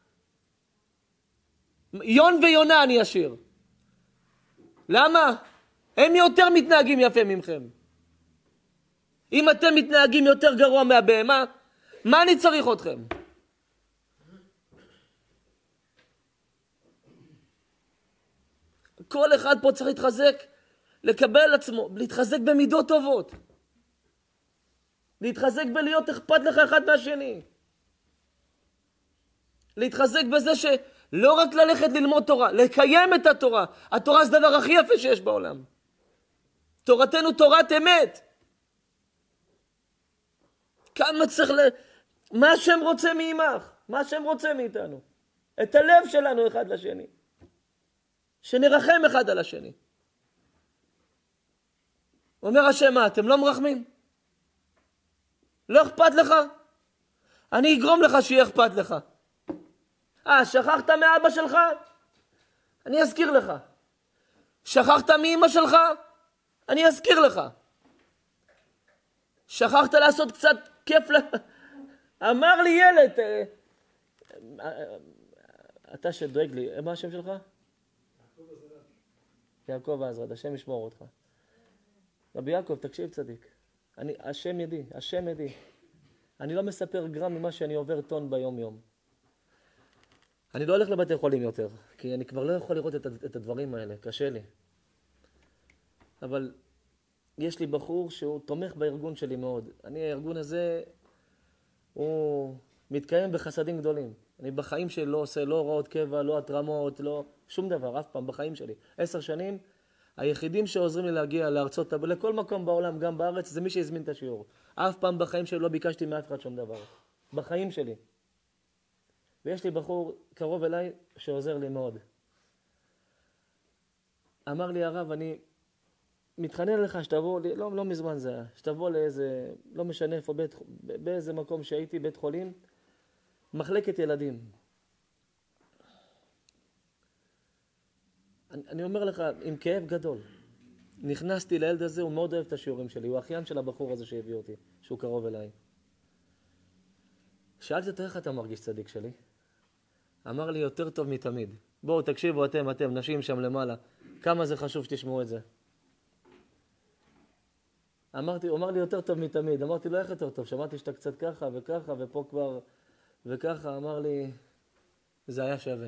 יון ויונה אני אשאיר. למה? הם יותר מתנהגים יפה ממכם. אם אתם מתנהגים יותר גרוע מהבהמה, מה אני צריך אתכם? כל אחד פה צריך להתחזק, לקבל עצמו, להתחזק במידות טובות. להתחזק בלהיות אכפת לך אחד מהשני. להתחזק בזה שלא רק ללכת ללמוד תורה, לקיים את התורה. התורה זה הדבר הכי יפה שיש בעולם. תורתנו תורת אמת. כמה צריך מה השם רוצה מעמך? מה השם רוצה מאיתנו? את הלב שלנו אחד לשני. שנרחם אחד על השני. אומר השם, מה, אתם לא מרחמים? לא אכפת לך? אני אגרום לך שיהיה אכפת לך. שכחת מאבא שלך? אני אזכיר לך. שכחת מאמא שלך? אני אזכיר לך. שכחת לעשות קצת כיף אמר לי ילד, אתה שדואג לי, מה השם שלך? יעקב עזרד, השם ישמור אותך. רבי יעקב, תקשיב צדיק. השם ידי. אני לא מספר גרם ממה שאני עובר טון ביום יום. אני לא הולך לבתי חולים יותר, כי אני כבר לא יכול לראות את הדברים האלה, קשה לי. אבל יש לי בחור שהוא תומך בארגון שלי מאוד. הארגון הזה, הוא מתקיים בחסדים גדולים. אני בחיים שלי לא עושה, לא הוראות קבע, לא התרמות, לא שום דבר, אף פעם בחיים שלי. 10 שנים, היחידים שעוזרים לי להגיע לארצות, לכל מקום בעולם, גם בארץ, זה מי שהזמין את השיעור. אף פעם בחיים שלי לא ביקשתי מאף אחד שום דבר. בחיים שלי. ויש לי בחור קרוב אליי שעוזר לי מאוד. אמר לי הרב, אני מתחנן לך שתבוא, לא מזמן זה היה, שתבוא לאיזה, לא משנה איפה, באיזה מקום שהייתי, בית חולים, מחלקת ילדים. אני אומר לך, עם כאב גדול. נכנסתי לילד הזה, הוא מאוד אוהב את השיעורים שלי, הוא האחיין של הבחור הזה שהביא אותי, שהוא קרוב אליי. שאלתי אותו, איך אתה מרגיש צדיק שלי? אמר לי, יותר טוב מתמיד. בואו, תקשיבו אתם, נשים שם למעלה. כמה זה חשוב שתשמעו את זה. הוא אמר לי, יותר טוב מתמיד. אמרתי לו, איך יותר טוב? שמעתי שאתה קצת ככה וככה, ופה כבר וככה. אמר לי, זה היה שווה.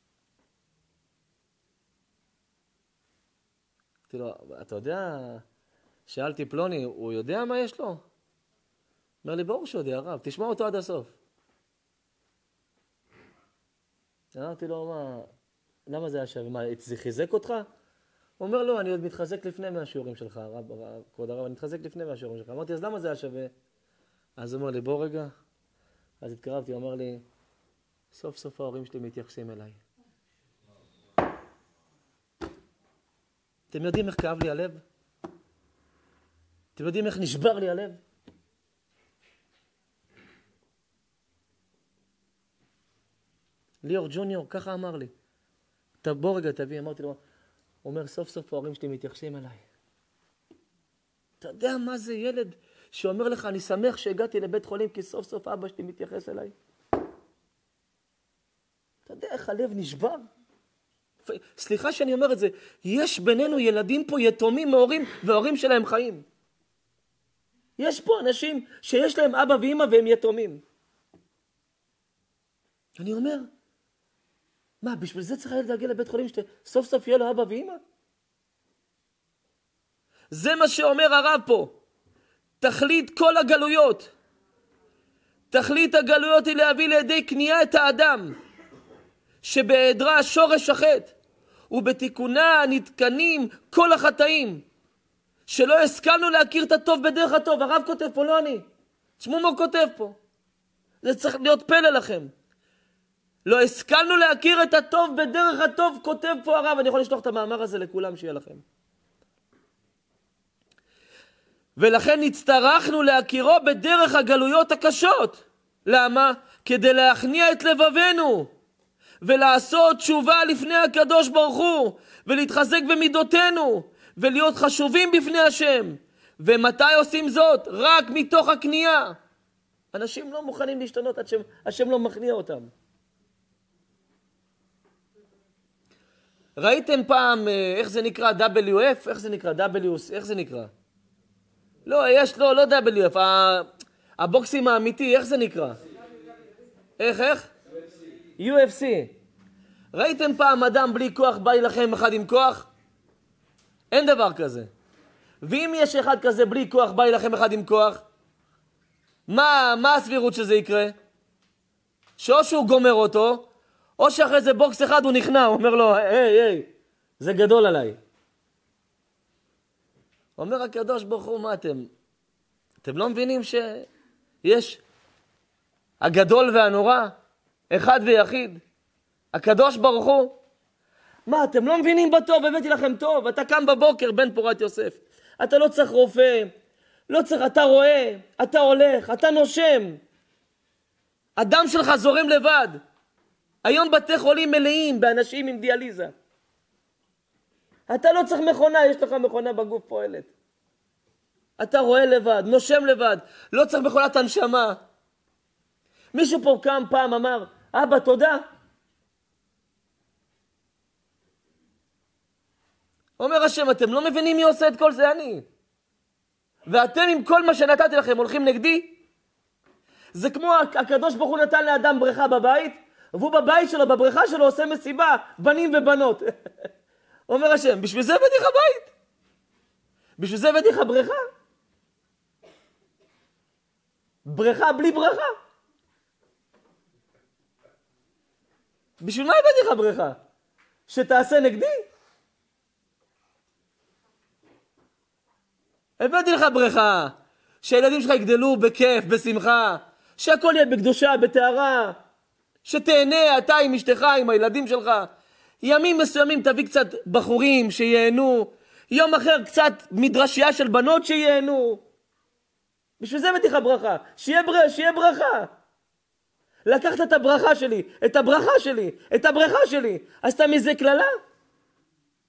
אמרתי לו, אתה יודע, שאלתי פלוני, הוא יודע מה יש לו? אומר לי, ברור שהוא יודע, הרב, תשמע אותו עד הסוף. אמרתי לו, למה זה היה שווה? מה, זה חיזק אותך? הוא אומר, לא, אני עוד מתחזק לפני מהשיעורים שלך, כבוד הרב, אני מתחזק לפני מהשיעורים שלך. אמרתי, אז למה זה היה שווה? אז הוא אומר לי, בוא רגע. אז התקרבתי, הוא אמר לי, סוף סוף ההורים שלי מתייחסים אליי. אתם יודעים איך כאב לי הלב? אתם יודעים איך נשבר לי הלב? ליאור ג'וניור, ככה אמר לי. בוא רגע תביא, אמרתי לו, הוא אומר, סוף סוף ההורים שלי מתייחסים אליי. אתה יודע מה זה ילד שאומר לך, אני שמח שהגעתי לבית חולים, כי סוף סוף אבא שלי מתייחס אליי. אתה יודע איך הלב נשבר? סליחה שאני אומר את זה, יש בינינו ילדים פה יתומים מהורים, וההורים שלהם חיים. יש פה אנשים שיש להם אבא ואמא והם יתומים. אני אומר, מה, בשביל זה צריך הילד להגיע לבית חולים שסוף סוף יהיה לו אבא ואמא? זה מה שאומר הרב פה. תכלית כל הגלויות. תכלית הגלויות היא להביא לידי קנייה את האדם, שבהיעדרה שורש החטא, ובתיקונה נתקנים כל החטאים, שלא השכלנו להכיר את הטוב בדרך הטוב. הרב כותב פה, לא אני. תשמעו מה הוא כותב פה. זה צריך להיות פלא לכם. לא השכלנו להכיר את הטוב בדרך הטוב, כותב פה הרב. אני יכול לשלוח את המאמר הזה לכולם שיהיה לכם. ולכן הצטרכנו להכירו בדרך הגלויות הקשות. למה? כדי להכניע את לבבנו, ולעשות תשובה לפני הקדוש ברוך הוא, ולהתחזק במידותינו, ולהיות חשובים בפני השם. ומתי עושים זאת? רק מתוך הקנייה. אנשים לא מוכנים להשתנות עד שהשם לא מכניע אותם. ראיתם פעם, איך זה נקרא? WF? איך זה נקרא? איך זה נקרא? לא, יש לא WF. הבוקסים האמיתי, איך זה נקרא? איך? UFC. ראיתם פעם אדם בלי כוח בא להילחם אחד עם כוח? אין דבר כזה. ואם יש אחד כזה בלי כוח בא להילחם אחד עם כוח, מה הסבירות שזה יקרה? שאו שהוא גומר אותו, או שאחרי זה בוקס אחד הוא נכנע, הוא אומר לו, היי, זה גדול עליי. אומר הקדוש ברוך הוא, מה אתם לא מבינים שיש הגדול והנורא, אחד ויחיד, הקדוש ברוך הוא? מה, אתם לא מבינים בטוב? הבאתי לכם טוב. אתה קם בבוקר, בן פורת יוסף. אתה לא צריך רופא, לא צריך, אתה רואה, אתה הולך, אתה נושם. הדם שלך זורם לבד. היום בתי חולים מלאים באנשים עם דיאליזה. אתה לא צריך מכונה, יש לך מכונה בגוף פועלת. אתה רואה לבד, נושם לבד, לא צריך מכונת הנשמה. מישהו פה קם פעם אמר, אבא תודה. אומר השם, אתם לא מבינים מי עושה את כל זה? אני. ואתם עם כל מה שנתתי לכם הולכים נגדי? זה כמו הקדוש ברוך הוא נתן לאדם בריכה בבית, והוא בבית שלו, בבריכה שלו עושה מסיבה, בנים ובנות. אומר השם, בשביל זה הבאתי לך בית? בשביל זה הבאתי לך בריכה? בריכה בלי ברכה? בשביל מה הבאתי לך בריכה? שתעשה נגדי? הבאתי לך בריכה, שהילדים שלך יגדלו בכיף, בשמחה, שהכל יהיה בקדושה, בתארה, שתהנה אתה עם אשתך, עם הילדים שלך. ימים מסוימים תביא קצת בחורים שיהנו, יום אחר קצת מדרשייה של בנות שיהנו. בשביל זה הבאתי לך ברכה, שיהיה ברכה. לקחת את הברכה שלי, את הברכה שלי, את הבריכה שלי, אז אתה מזה כללה?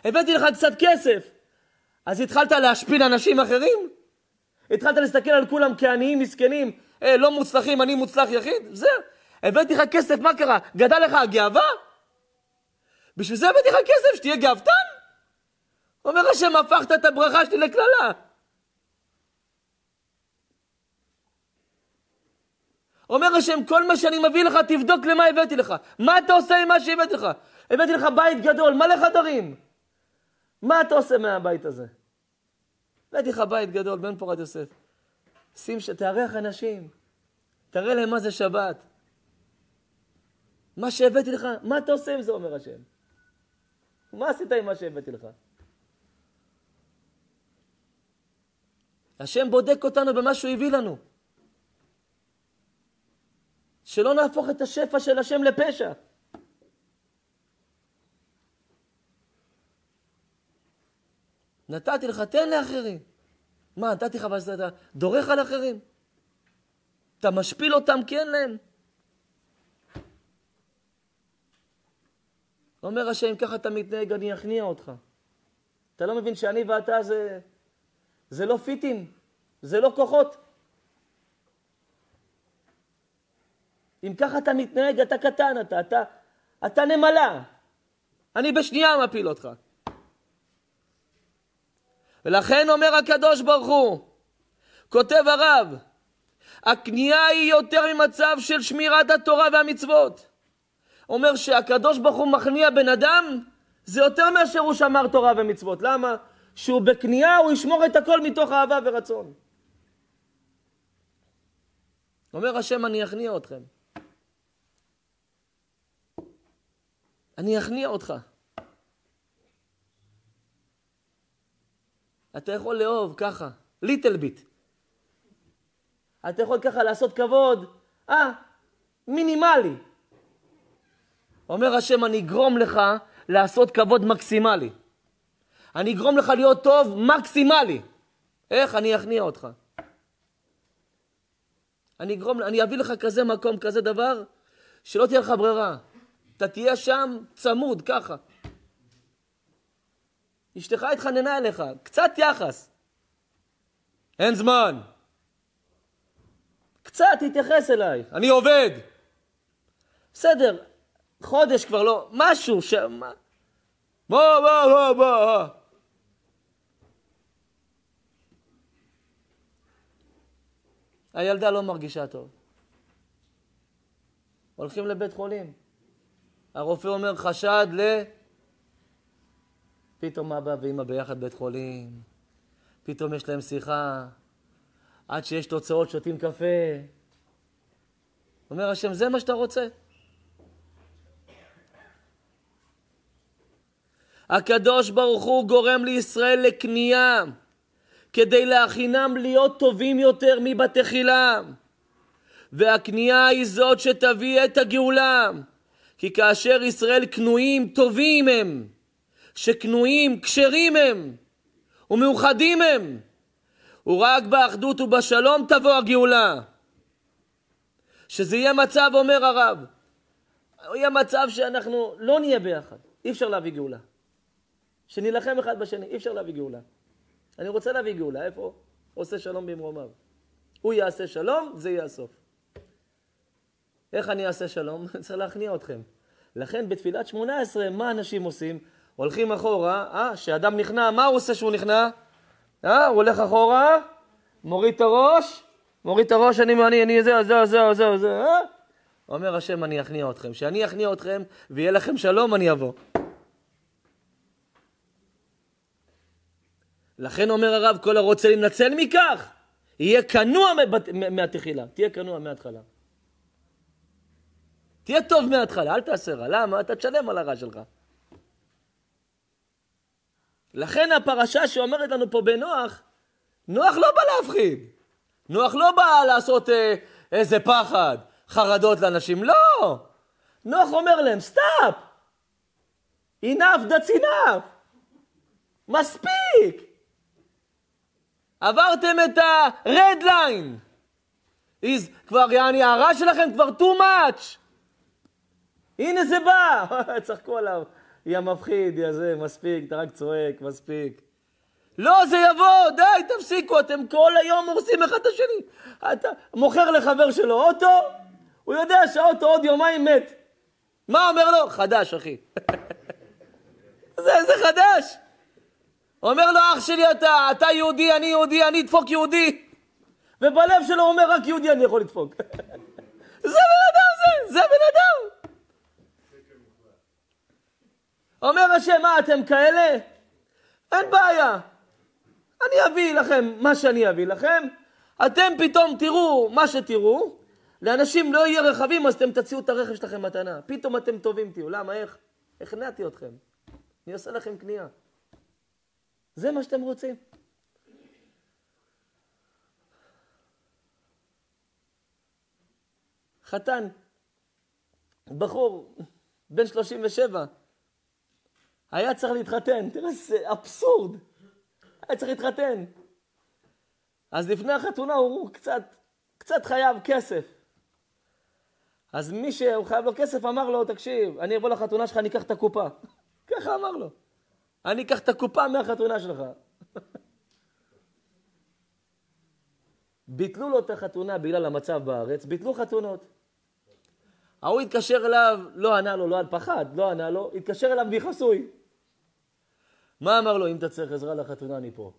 הבאתי לך קצת כסף. אז התחלת להשפיל אנשים אחרים? התחלת להסתכל על כולם כעניים מסכנים, לא מוצלחים, אני מוצלח יחיד? זהו. הבאתי לך כסף, מה קרה? גדל לך הגאווה? בשביל זה הבאתי לך כסף, שתהיה גאוותן? אומר השם, הפכת את הברכה שלי לכללה. אומר השם, כל מה שאני מביא לך, תבדוק למה הבאתי לך. מה אתה עושה עם מה שהבאתי לך? הבאתי לך בית גדול, מלא חדרים. מה אתה עושה מהבית הזה? הבאתי לך בית גדול, בן פורת יוסף. תארח אנשים. תראה להם מה זה שבת. מה שהבאתי לך, מה אתה עושה עם זה, אומר השם? מה עשית עם מה שהבאתי לך? השם בודק אותנו במה שהוא הביא לנו. שלא נהפוך את השפע של השם לפשע. נתתי לך, תן לאחרים. מה, נתתי לך ואז אתה דורך על אחרים? אתה משפיל אותם כי אין להם. אומר השם, ככה אתה מתנהג, אני אכניע אותך. אתה לא מבין שאני ואתה זה לא פיטים, זה לא כוחות. אם ככה אתה מתנהג, אתה קטן, אתה נמלה. אני בשנייה מפיל אותך. ולכן אומר הקדוש ברוך הוא, כותב הרב, הכניעה היא יותר ממצב של שמירת התורה והמצוות. אומר שהקדוש ברוך הוא מכניע בן אדם, זה יותר מאשר הוא שמר תורה ומצוות. למה? שהוא בכניעה, הוא ישמור את הכל מתוך אהבה ורצון. אומר השם, אני אכניע אתכם. אני אכניע אותך. אתה יכול לאהוב ככה, ליטל ביט. אתה יכול ככה לעשות כבוד, מינימלי. אומר השם, אני אגרום לך לעשות כבוד מקסימלי. אני אגרום לך להיות טוב מקסימלי. איך? אני אכניע אותך. אני אביא לך כזה מקום, כזה דבר, שלא תהיה לך ברירה. אתה תהיה שם צמוד, ככה. אשתך התחננה אליך, קצת יחס. אין זמן. קצת תתייחס אליי, אני עובד. בסדר, חודש כבר לא, משהו שם. בוא. הילדה לא מרגישה טוב. הולכים לבית חולים. הרופא אומר חשד פתאום אבא ואמא ביחד בית חולים. פתאום יש להם שיחה. עד שיש תוצאות שותים קפה. אומר השם, זה מה שאתה רוצה? הקדוש ברוך הוא גורם לישראל לקנייה, כדי להכינם להיות טובים יותר מבתחילם. והקנייה היא זאת שתביא את הגאולה. כי כאשר ישראל קנויים, טובים הם. שקנויים, כשרים הם. ומאוחדים הם. ורק באחדות ובשלום תבוא הגאולה. שזה יהיה מצב, אומר הרב. יהיה מצב שאנחנו לא נהיה ביחד. אי אפשר להביא גאולה. שנלחם אחד בשני, אי אפשר להביא גאולה. אני רוצה להביא גאולה, איפה? עושה שלום במרומיו. הוא יעשה שלום, זה יהיה הסוף. איך אני אעשה שלום? צריך להכניע אתכם. לכן בתפילת 18, מה אנשים עושים? הולכים אחורה, שאדם נכנע, מה הוא עושה שהוא נכנע? הוא הולך אחורה, מוריד את הראש, אני זהו. אומר השם, אני אכניע אתכם. שאני אכניע אתכם ויהיה לכם שלום, אני אבוא. לכן אומר הרב, כל הרוצה לנצל מכך, יהיה כנוע מהתחילה. תהיה כנוע מההתחלה. תהיה טוב מההתחלה, אל תעשה רע. למה? אתה תשלם על הרע שלך. לכן הפרשה שאומרת לנו פה בנוח, נוח לא בא להפחיד. נוח לא בא לעשות איזה פחד, חרדות לאנשים. לא! נוח אומר להם, סטאפ! enough, that's enough! מספיק! עברתם את ה-red line. כבר יעני, הרע שלכם כבר too much. הנה זה בא. צחקו עליו. יא מפחיד, יא זה, מספיק, אתה רק צועק, מספיק. לא, זה יבוא, די, תפסיקו, אתם כל היום הורסים אחד את השני. אתה מוכר לחבר שלו אוטו, הוא יודע שהאוטו עוד יומיים מת. מה אומר לו? חדש, אחי. זה חדש. אומר לו, אח שלי, אתה יהודי, אני אדפוק יהודי. ובלב שלו אומר, רק יהודי אני יכול לדפוק. זה בן אדם, זה בן אדם. אומר השם, מה אתם כאלה? אין בעיה. אני אביא לכם מה שאני אביא לכם. אתם פתאום תראו מה שתראו. לאנשים לא יהיה רכבים, אז אתם תציעו את הרכב שלכם מתנה. פתאום אתם טובים תהיו. למה? איך? הכנעתי אתכם. אני עושה לכם קנייה. זה מה שאתם רוצים. חתן, בחור, בן 37, היה צריך להתחתן. תראה, זה אבסורד. היה צריך להתחתן. אז לפני החתונה הוא קצת חייב כסף. אז מי שהוא חייב לו כסף אמר לו, תקשיב, אני אבוא לחתונה שלך, אני אקח את הקופה. ככה אמר לו. אני אקח את הקופה מהחתונה שלך. ביטלו לו את החתונה בגלל המצב בארץ, ביטלו חתונות. הוא התקשר אליו, לא ענה לו, לא על פחד, לא ענה לו, התקשר אליו בחסוי. מה אמר לו? אם אתה צריך עזרה לחתונה, אני פה.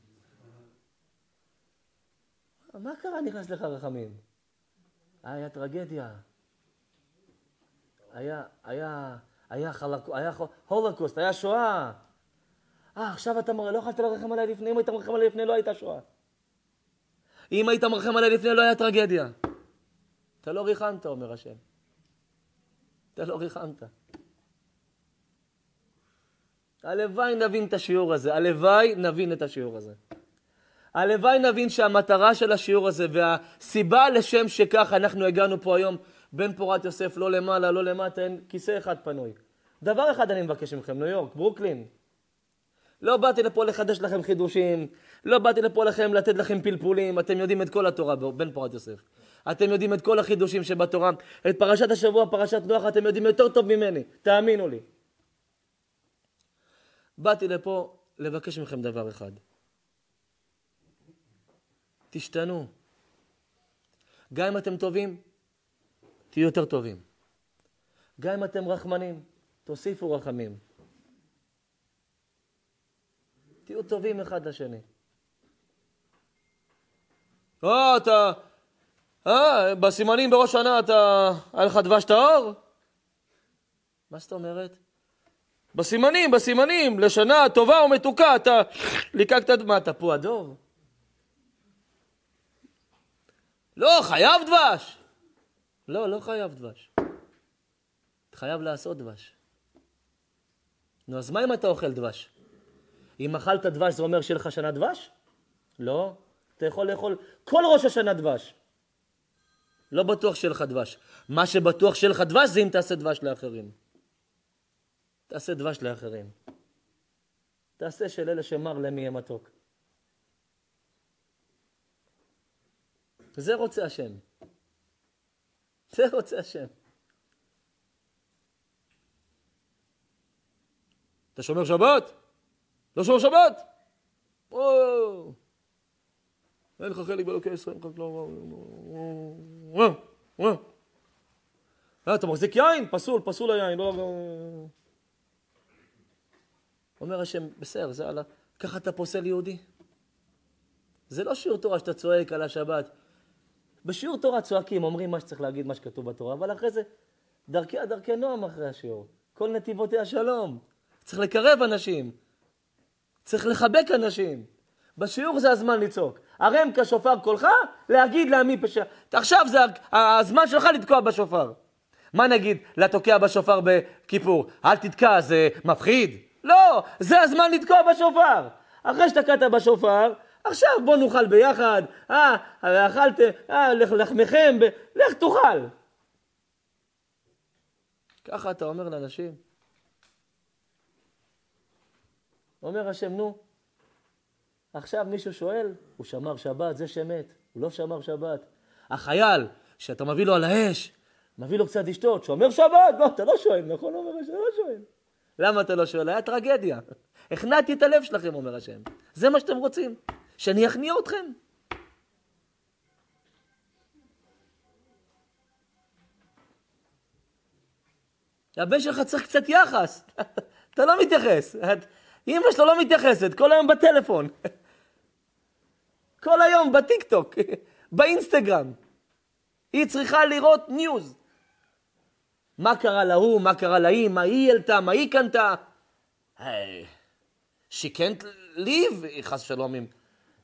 מה קרה? נכנס לך רחמים. היה טרגדיה. היה הולוקוסט, היה שואה. עכשיו אתה לא יכולת לרחם עליי לפני, אם היית מרחם עליי לפני לא הייתה שואה. אם היית מרחם עליי לפני לא היה טרגדיה. אתה לא ריחמת, אומר השם. אתה לא ריחמת. הלוואי נבין את השיעור הזה, הלוואי נבין את השיעור הזה. הלוואי נבין שהמטרה של השיעור הזה והסיבה לשם שכך אנחנו הגענו פה היום בן פורת יוסף, לא למעלה, לא למטה, אין כיסא אחד פנוי. דבר אחד אני מבקש מכם, ניו יורק, ברוקלין. לא באתי לפה לחדש לכם חידושים, לא באתי לפה לכם לתת לכם פלפולים, אתם יודעים את כל התורה בן פורת יוסף. אתם יודעים את כל החידושים שבתורה, את פרשת השבוע, פרשת נוח, אתם יודעים יותר טוב ממני, תאמינו לי. באתי לפה לבקש מכם דבר אחד. תשתנו. גם אם אתם טובים, תהיו יותר טובים. גם אם אתם רחמנים, תוסיפו רחמים. תהיו טובים אחד לשני. בסימנים בראש שנה היה לך דבש טהור? מה זאת אומרת? בסימנים, לשנה טובה ומתוקה, אתה ליקקת, מה, אתה פה הדוב? לא, חייב דבש. לא חייב דבש. אתה חייב לעשות דבש. נו, אז מה אם אתה אוכל דבש? אם אכלת דבש זה אומר שיהיה לך שנה דבש? לא. אתה יכול לאכול כל ראש השנה דבש. לא בטוח שיהיה לך דבש. מה שבטוח שיהיה לך דבש זה אם תעשה דבש לאחרים. תעשה דבש לאחרים. תעשה של אלה שמר להם יהיה מתוק. זה רוצה השם. זה רוצה השם. אתה שומר שבת? לא שומר שבת? אין לך חלק באלוקי ישראל. אתה מחזיק יין? פסול היין. אומר השם, בסדר, זה עלה. ככה אתה פוסל יהודי. זה לא שיעור תורה שאתה צועק על השבת. בשיעור תורה צועקים, אומרים מה שצריך להגיד, מה שכתוב בתורה, אבל אחרי זה, דרכי נועם אחרי השיעור. כל נתיבותי השלום. צריך לקרב אנשים. צריך לחבק אנשים. בשיעור זה הזמן לצעוק. הרם כשופר קולך, להגיד לעמי פשע. עכשיו זה הזמן שלך לתקוע בשופר. מה נגיד לתוקע בשופר בכיפור? אל תתקע, זה מפחיד. לא, זה הזמן לתקוע בשופר. אחרי שתקעת בשופר, עכשיו בוא נאכל ביחד. אכלתם, לחמכם, לך תאכל. ככה אתה אומר לאנשים. אומר השם, נו, עכשיו מישהו שואל, הוא שמר שבת, זה שמת, הוא לא שמר שבת. החייל, שאתה מביא לו על האש, מביא לו קצת לשתות, שומר שבת? לא, אתה לא שואל, נכון? אומר השם, לא שואל. למה אתה לא שואל? היה טרגדיה. הכנעתי את הלב שלכם, אומר השם. זה מה שאתם רוצים, שאני אכניע אתכם. הבן שלך צריך קצת יחס. אתה לא מתייחס. אמא שלו לא מתייחסת, כל היום בטלפון. כל היום בטיקטוק, באינסטגרם. היא צריכה לראות ניוז. מה קרה להוא, מה קרה להיא, מה היא ילתה, מה היא קנתה. She can't live, חס שלום עם...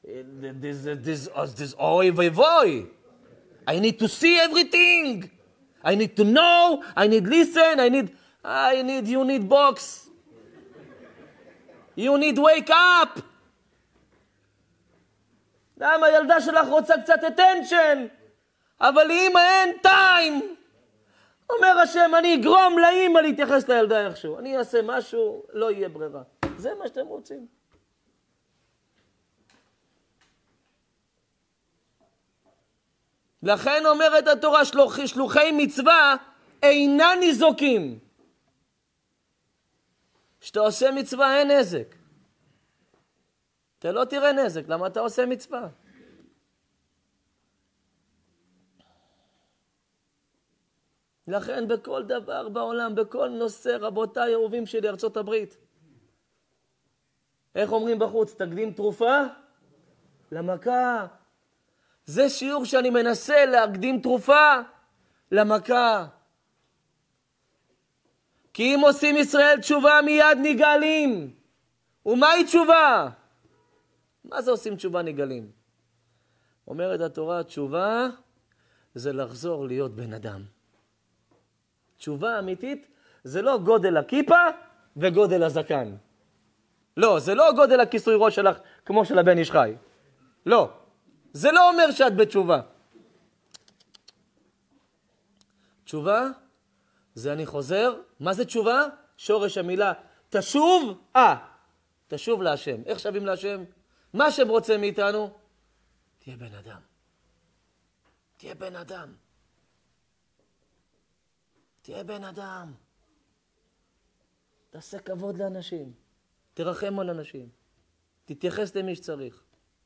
This אוי ובוי. I need to see everything. I need to know, I need listen, you need box. You need wake up. למה הילדה שלך רוצה קצת attention, אבל לאמא אין time. אומר השם, אני אגרום לאמא להתייחס לילדה איכשהו. אני אעשה משהו, לא יהיה ברירה. זה מה שאתם רוצים. לכן אומרת התורה, שלוחי מצווה אינם ניזוקים. כשאתה עושה מצווה אין נזק. אתה לא תראה נזק, למה אתה עושה מצווה? לכן בכל דבר בעולם, בכל נושא, רבותיי אהובים שלי, ארצות הברית. איך אומרים בחוץ? תקדים תרופה למכה. זה שיעור שאני מנסה להקדים תרופה למכה. כי אם עושים ישראל תשובה מיד נגאלים. ומהי תשובה? מה זה עושים תשובה נגאלים? אומרת התורה, תשובה זה לחזור להיות בן אדם. תשובה אמיתית זה לא גודל הכיפה וגודל הזקן. לא, זה לא גודל הכיסוי ראש שלך כמו של הבן איש חי. לא. זה לא אומר שאת בתשובה. תשובה זה אני חוזר. מה זה תשובה? שורש המילה תשוב, תשוב להשם. איך שווים להשם? מה שהם רוצים מאיתנו? תהיה בן אדם. תהיה בן אדם. תהיה בן אדם. תעשה כבוד לאנשים. תרחם על אנשים. תתייחס למי שצריך.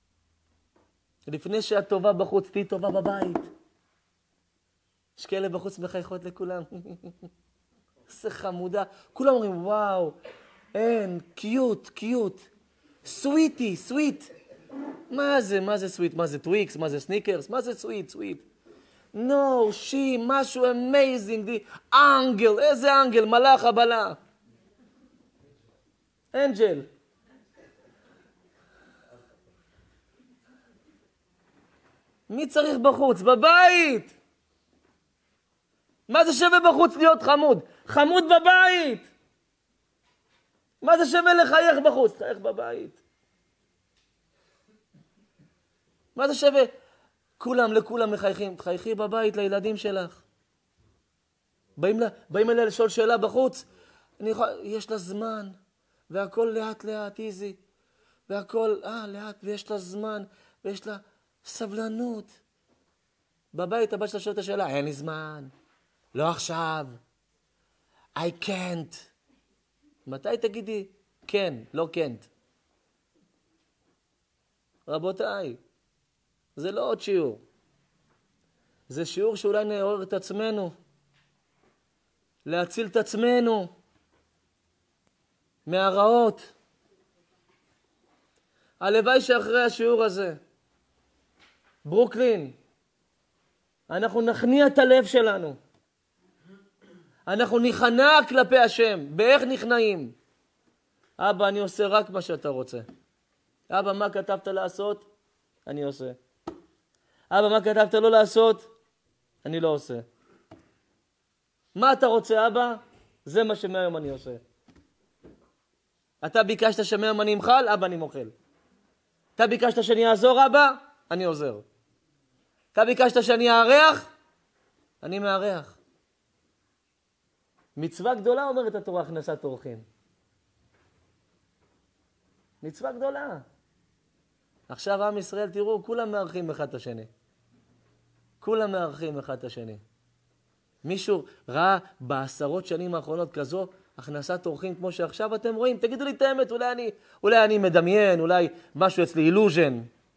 לפני שאת טובה בחוץ, תהי טובה בבית. יש כאלה בחוץ מחייכות לכולם. זה חמודה. כולם אומרים, וואו, אין, קיוט, קיוט. סוויטי, סוויט. מה זה? מה זה סוויט? מה זה טוויקס? מה זה סניקרס? מה זה סוויט? סוויט. נו, משהו אמייזינג. אנגל, איזה אנגל? מלאך הבלה. אנג'ל. מי צריך בחוץ? בבית! מה זה שווה בחוץ להיות חמוד? חמוד בבית! מה זה שווה לחייך בחוץ? חייך בבית. מה זה שווה? לכולם מחייכים. תחייכי בבית לילדים שלך. באים אליה לשאול שאלה בחוץ. יש לה זמן. והכל לאט לאט, איזי. והכל, לאט, ויש לה זמן. ויש לה סבלנות. בבית הבת שלה שואלת את השאלה, אין לי זמן. לא עכשיו. I can't. מתי תגידי? כן, לא can't. רבותיי, זה לא עוד שיעור. זה שיעור שאולי נעורר את עצמנו. להציל את עצמנו. מהרעות. הלוואי שאחרי השיעור הזה, ברוקלין, אנחנו נכניע את הלב שלנו. אנחנו נכנע כלפי השם. באיך נכנעים? אבא, אני עושה רק מה שאתה רוצה. אבא, מה כתבת לעשות? אני עושה. אבא, מה כתבת לא לעשות? אני לא עושה. מה אתה רוצה, אבא? זה מה שמהיום אני עושה. אתה ביקשת שמהיום אני אמחל? אבא, אני מוכל. אתה ביקשת שאני אעזור, אבא? אני עוזר. אתה ביקשת שאני אארח? אני מארח. מצווה גדולה אומרת התורה, הכנסת אורחים. מצווה גדולה. עכשיו עם ישראל, תראו, כולם מארחים אחד את השני. כולם מארחים אחד את השני. מישהו ראה בעשרות שנים האחרונות כזו הכנסת אורחים כמו שעכשיו אתם רואים? תגידו לי את האמת, אולי אני מדמיין, אולי משהו אצלי אילוז'ן.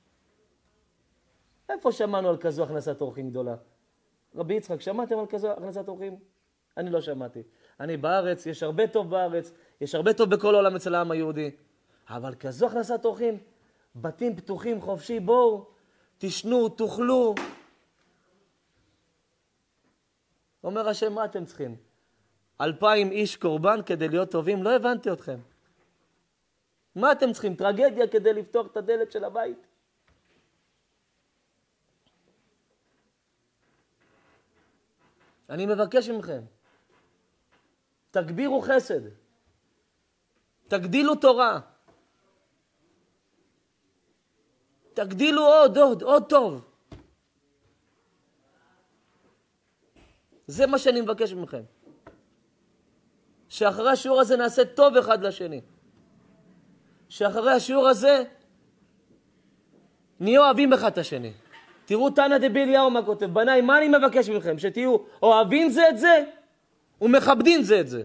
איפה שמענו על כזו הכנסת אורחים גדולה? רבי יצחק, שמעתם על כזו הכנסת אורחים? אני לא שמעתי. אני בארץ, יש הרבה טוב בארץ, יש הרבה טוב בכל העולם אצל העם היהודי. אבל כזו הכנסת אורחים, בתים פתוחים, חופשי, בואו, תשנו, תאכלו. אומר השם, מה אתם צריכים? 2,000 איש קורבן כדי להיות טובים? לא הבנתי אתכם. מה אתם צריכים? טרגדיה כדי לפתוח את הדלת של הבית? אני מבקש מכם, תגבירו חסד, תגדילו תורה, תגדילו עוד טוב. זה מה שאני מבקש מכם. שאחרי השיעור הזה נעשה טוב אחד לשני. שאחרי השיעור הזה נהיה אוהבים אחד את השני. תראו תנא דבי-אליהו מה כותב. בניי, מה אני מבקש מכם? שתהיו אוהבים זה את זה ומכבדים זה את זה.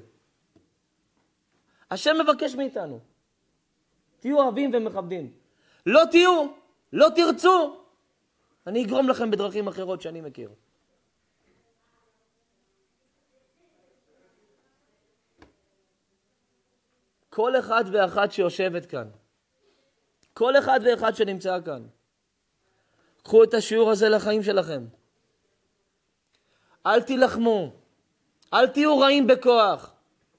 השם מבקש מאיתנו. תהיו אוהבים ומכבדים. לא תהיו, לא תרצו, אני אגרום לכם בדרכים אחרות שאני מכיר. כל אחד ואחת שיושבת כאן, כל אחד ואחד שנמצא כאן, קחו את השיעור הזה לחיים שלכם. אל תילחמו, אל תהיו רעים בכוח,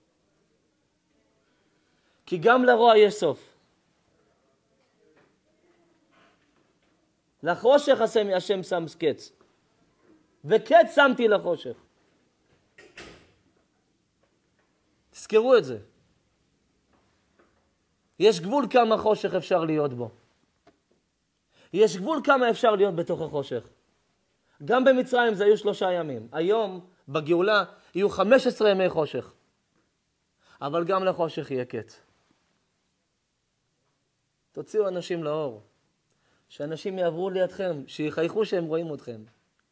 כי גם לרוע יש סוף. לחושך השם שם קץ, וקץ שמתי לחושך. תזכרו את זה. יש גבול כמה חושך אפשר להיות בו. יש גבול כמה אפשר להיות בתוך החושך. גם במצרים זה היו 3 ימים. היום בגאולה יהיו 15 ימי חושך. אבל גם לחושך יהיה קץ. תוציאו אנשים לאור. שאנשים יעברו לידכם, שיחייכו שהם רואים אתכם.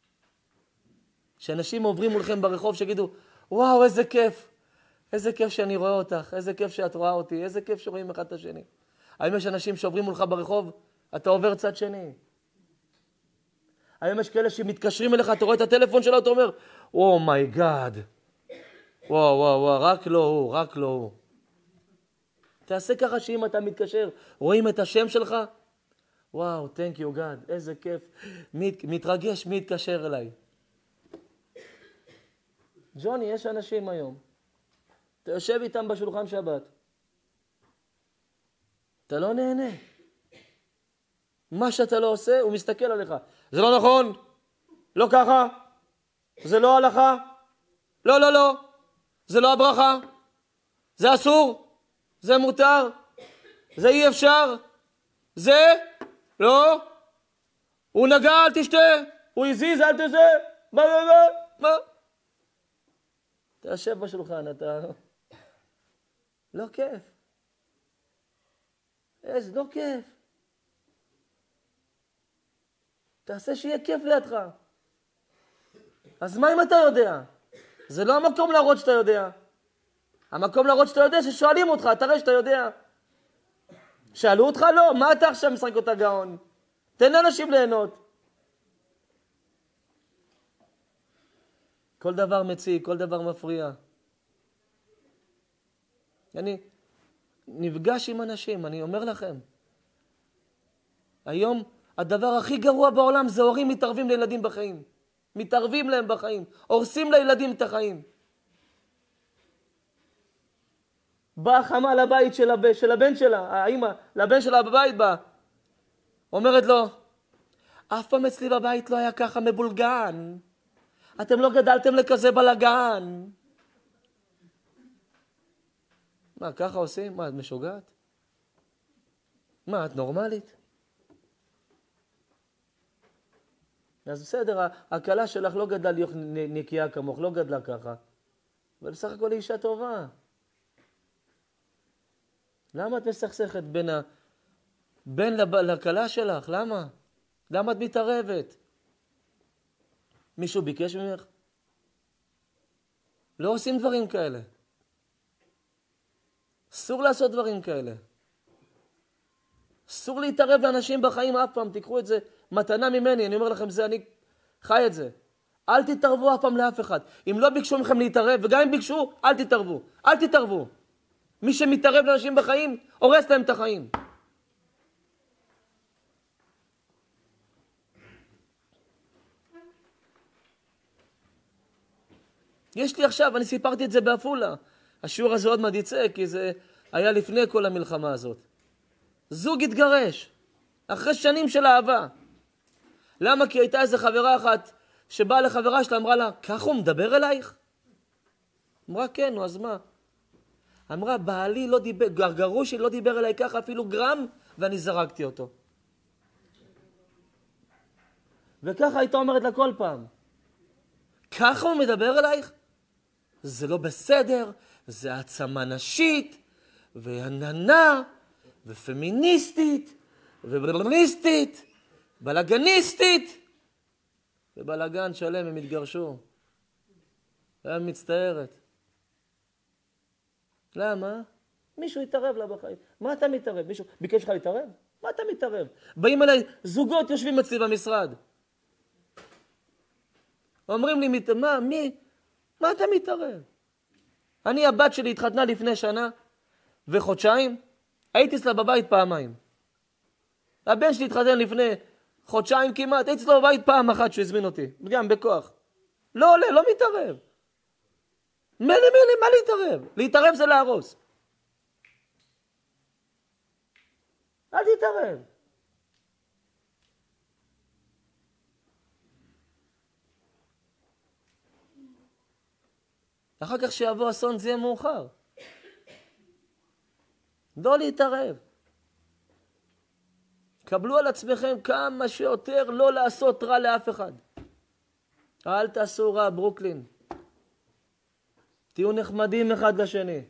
שאנשים עוברים מולכם ברחוב שיגידו, וואו, איזה כיף. איזה כיף שאני רואה אותך, איזה כיף שאת רואה אותי, איזה כיף שרואים אחד את השני. היום יש אנשים שעוברים מולך ברחוב, אתה עובר צד שני. היום יש כאלה שמתקשרים אליך, אתה רואה את הטלפון שלו, אתה אומר, מי גאד. וואו, רק לא הוא, רק לא הוא. תעשה ככה שאם אתה מתקשר, רואים את השם שלך, וואו, thank you God, איזה כיף. מתרגש, מי יתקשר אליי? ג'וני, יש אנשים היום. אתה יושב איתם בשולחן שבת. אתה לא נהנה. מה שאתה לא עושה, הוא מסתכל עליך. זה לא נכון, לא ככה, זה לא הלכה, לא, זה לא הברכה, זה אסור, זה מותר, זה אי אפשר, זה לא, הוא נגע, אל תשתה, הוא הזיז, אל תזה, מה? אתה יושב בשולחן, אתה... לא כיף. לא כיף. תעשה שיהיה כיף לידך. אז מה אם אתה יודע? זה לא המקום להראות שאתה יודע. המקום להראות שאתה יודע ששואלים אותך, תראה שאתה יודע. שאלו אותך? לא. מה אתה עכשיו משחק אותה גאון? תן לאנשים ליהנות. כל דבר מציג, כל דבר מפריע. אני נפגש עם אנשים, אני אומר לכם. היום הדבר הכי גרוע בעולם זה הורים מתערבים לילדים בחיים. מתערבים להם בחיים. הורסים לילדים את החיים. באה חמה לבית של הבן שלה, האמא, לבן שלה בבית באה. אומרת לו, אף פעם אצלי בבית לא היה ככה מבולגן. אתם לא גדלתם לכזה בלגן. מה, ככה עושים? מה, את משוגעת? מה, את נורמלית? אז בסדר, הקלה שלך לא גדלה להיות נקייה כמוך, לא גדלה ככה. אבל בסך הכל היא אישה טובה. למה את מסכסכת בין לקלה שלך? למה? למה את מתערבת? מישהו ביקש ממך? לא עושים דברים כאלה. אסור לעשות דברים כאלה. אסור להתערב לאנשים בחיים אף פעם. תיקחו את זה מתנה ממני. אני אומר לכם, זה אני חי את זה. אל תתערבו אף פעם לאף אחד. אם לא ביקשו מכם להתערב, וגם אם ביקשו, אל תתערבו. אל תתערבו. מי שמתערב לאנשים בחיים, הורס להם את החיים. יש לי עכשיו, אני סיפרתי את זה באפולה. השיעור הזה עוד מעט יצא, כי זה היה לפני כל המלחמה הזאת. זוג התגרש, אחרי שנים של אהבה. למה? כי הייתה איזו חברה אחת שבאה לחברה שלה, אמרה לה, כך הוא מדבר אלייך? אמרה, כן, אז מה? אמרה, בעלי לא דיבר, גרושי לא דיבר אליי ככה אפילו גרם, ואני זרקתי אותו. וככה הייתה אומרת לה כל פעם. ככה הוא מדבר אלייך? זה לא בסדר, זה העצמה נשית, ועננה, ופמיניסטית, ובלגניסטית, בלגניסטית. ובלגן שלם הם התגרשו. היה מצטערת. למה? מישהו יתערב לה בחיים. מה אתה מתערב? מישהו ביקש לך להתערב? מה אתה מתערב? באים אליי, זוגות יושבים אצלי במשרד. אומרים לי, מה אתה מתערב? אני, הבת שלי התחתנה לפני שנה וחודשיים, הייתי אצלה בבית פעמיים. הבן שלי התחתן לפני חודשיים כמעט, הייתי אצלו בבית פעם אחת שהוא הזמין אותי, גם בכוח. לא עולה, לא מתערב. מה להתערב? להתערב זה להרוס. אל תתערב. אחר כך שיבוא אסון זה יהיה מאוחר. לא להתערב. קבלו על עצמכם כמה שיותר לא לעשות רע לאף אחד. אל תעשו רע, ברוקלין. תהיו נחמדים אחד לשני.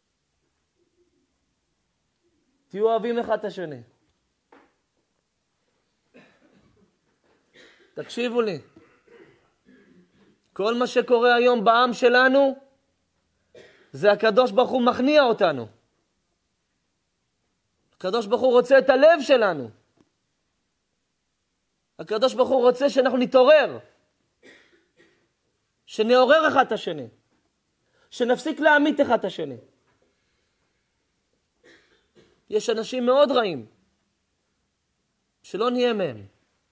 תהיו אוהבים אחד את השני. תקשיבו לי. כל מה שקורה היום בעם שלנו, זה הקדוש ברוך הוא מכניע אותנו. הקדוש ברוך הוא רוצה את הלב שלנו. הקדוש ברוך הוא רוצה שאנחנו נתעורר. שנעורר אחד את השני. שנפסיק להעמיד אחד את השני. יש אנשים מאוד רעים. שלא נהיה מהם.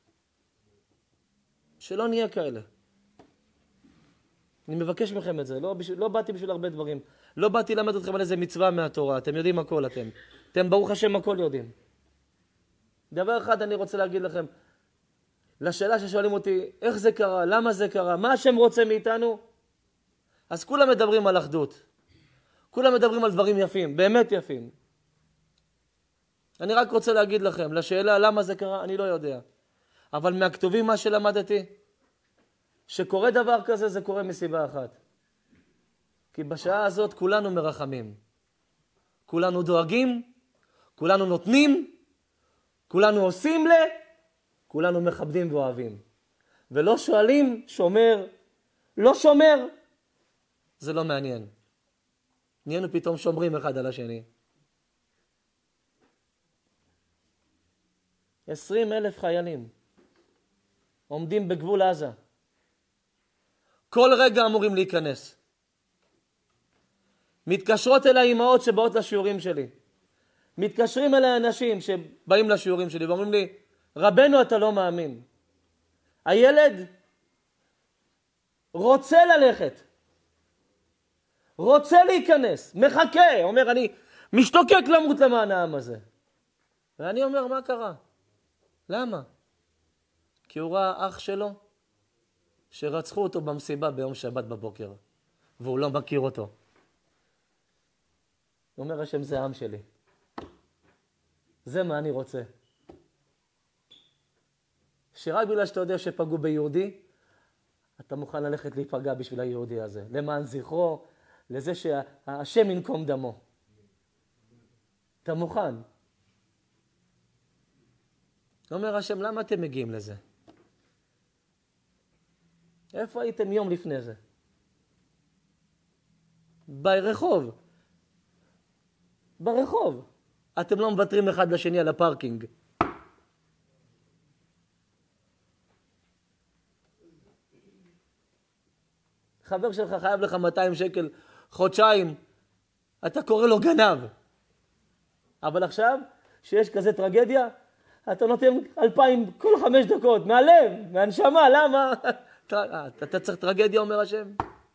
שלא נהיה כאלה. אני מבקש מכם את זה. לא באתי בשביל הרבה דברים. לא באתי ללמד אתכם על איזה מצווה מהתורה. אתם יודעים הכל אתם. אתם ברוך השם הכל יודעים. דבר אחד אני רוצה להגיד לכם. לשאלה ששואלים אותי, איך זה קרה? למה זה קרה? מה השם רוצה מאיתנו? אז כולם מדברים על אחדות. כולם מדברים על דברים יפים. באמת יפים. אני רק רוצה להגיד לכם, לשאלה למה זה קרה, אני לא יודע. אבל מהכתובים מה שלמדתי, שקורה דבר כזה, זה קורה מסיבה אחת. כי בשעה הזאת כולנו מרחמים. כולנו דואגים, כולנו נותנים, כולנו עושים כולנו מכבדים ואוהבים. ולא שואלים, שומר, לא שומר, זה לא מעניין. נהיינו פתאום שומרים אחד על השני. 20,000 חיילים עומדים בגבול עזה. כל רגע אמורים להיכנס. מתקשרות אליי אמהות שבאות לשיעורים שלי. מתקשרים אליי אנשים שבאים לשיעורים שלי ואומרים לי, רבנו אתה לא מאמין. הילד רוצה ללכת. רוצה להיכנס. מחכה. אומר אני משתוקק למות למען העם הזה. ואני אומר מה קרה? למה? כי הוא ראה אח שלו שרצחו אותו במסיבה ביום שבת בבוקר. והוא לא מכיר אותו. הוא אומר השם זה העם שלי. זה מה אני רוצה. שרק בגלל שאתה יודע שפגעו ביהודי, אתה מוכן ללכת להיפגע בשביל היהודי הזה. למען זכרו, לזה שהשם ינקום דמו. אתה מוכן. אומר השם, למה אתם מגיעים לזה? איפה הייתם יום לפני זה? ברחוב. ברחוב. אתם לא מוותרים אחד לשני על הפארקינג. חבר שלך חייב לך 200 שקל חודשיים, אתה קורא לו גנב. אבל עכשיו, שיש כזה טרגדיה, אתה נותן 2,000 כל 5 דקות, מהלב, מהנשמה, למה? אתה צריך טרגדיה, אומר השם.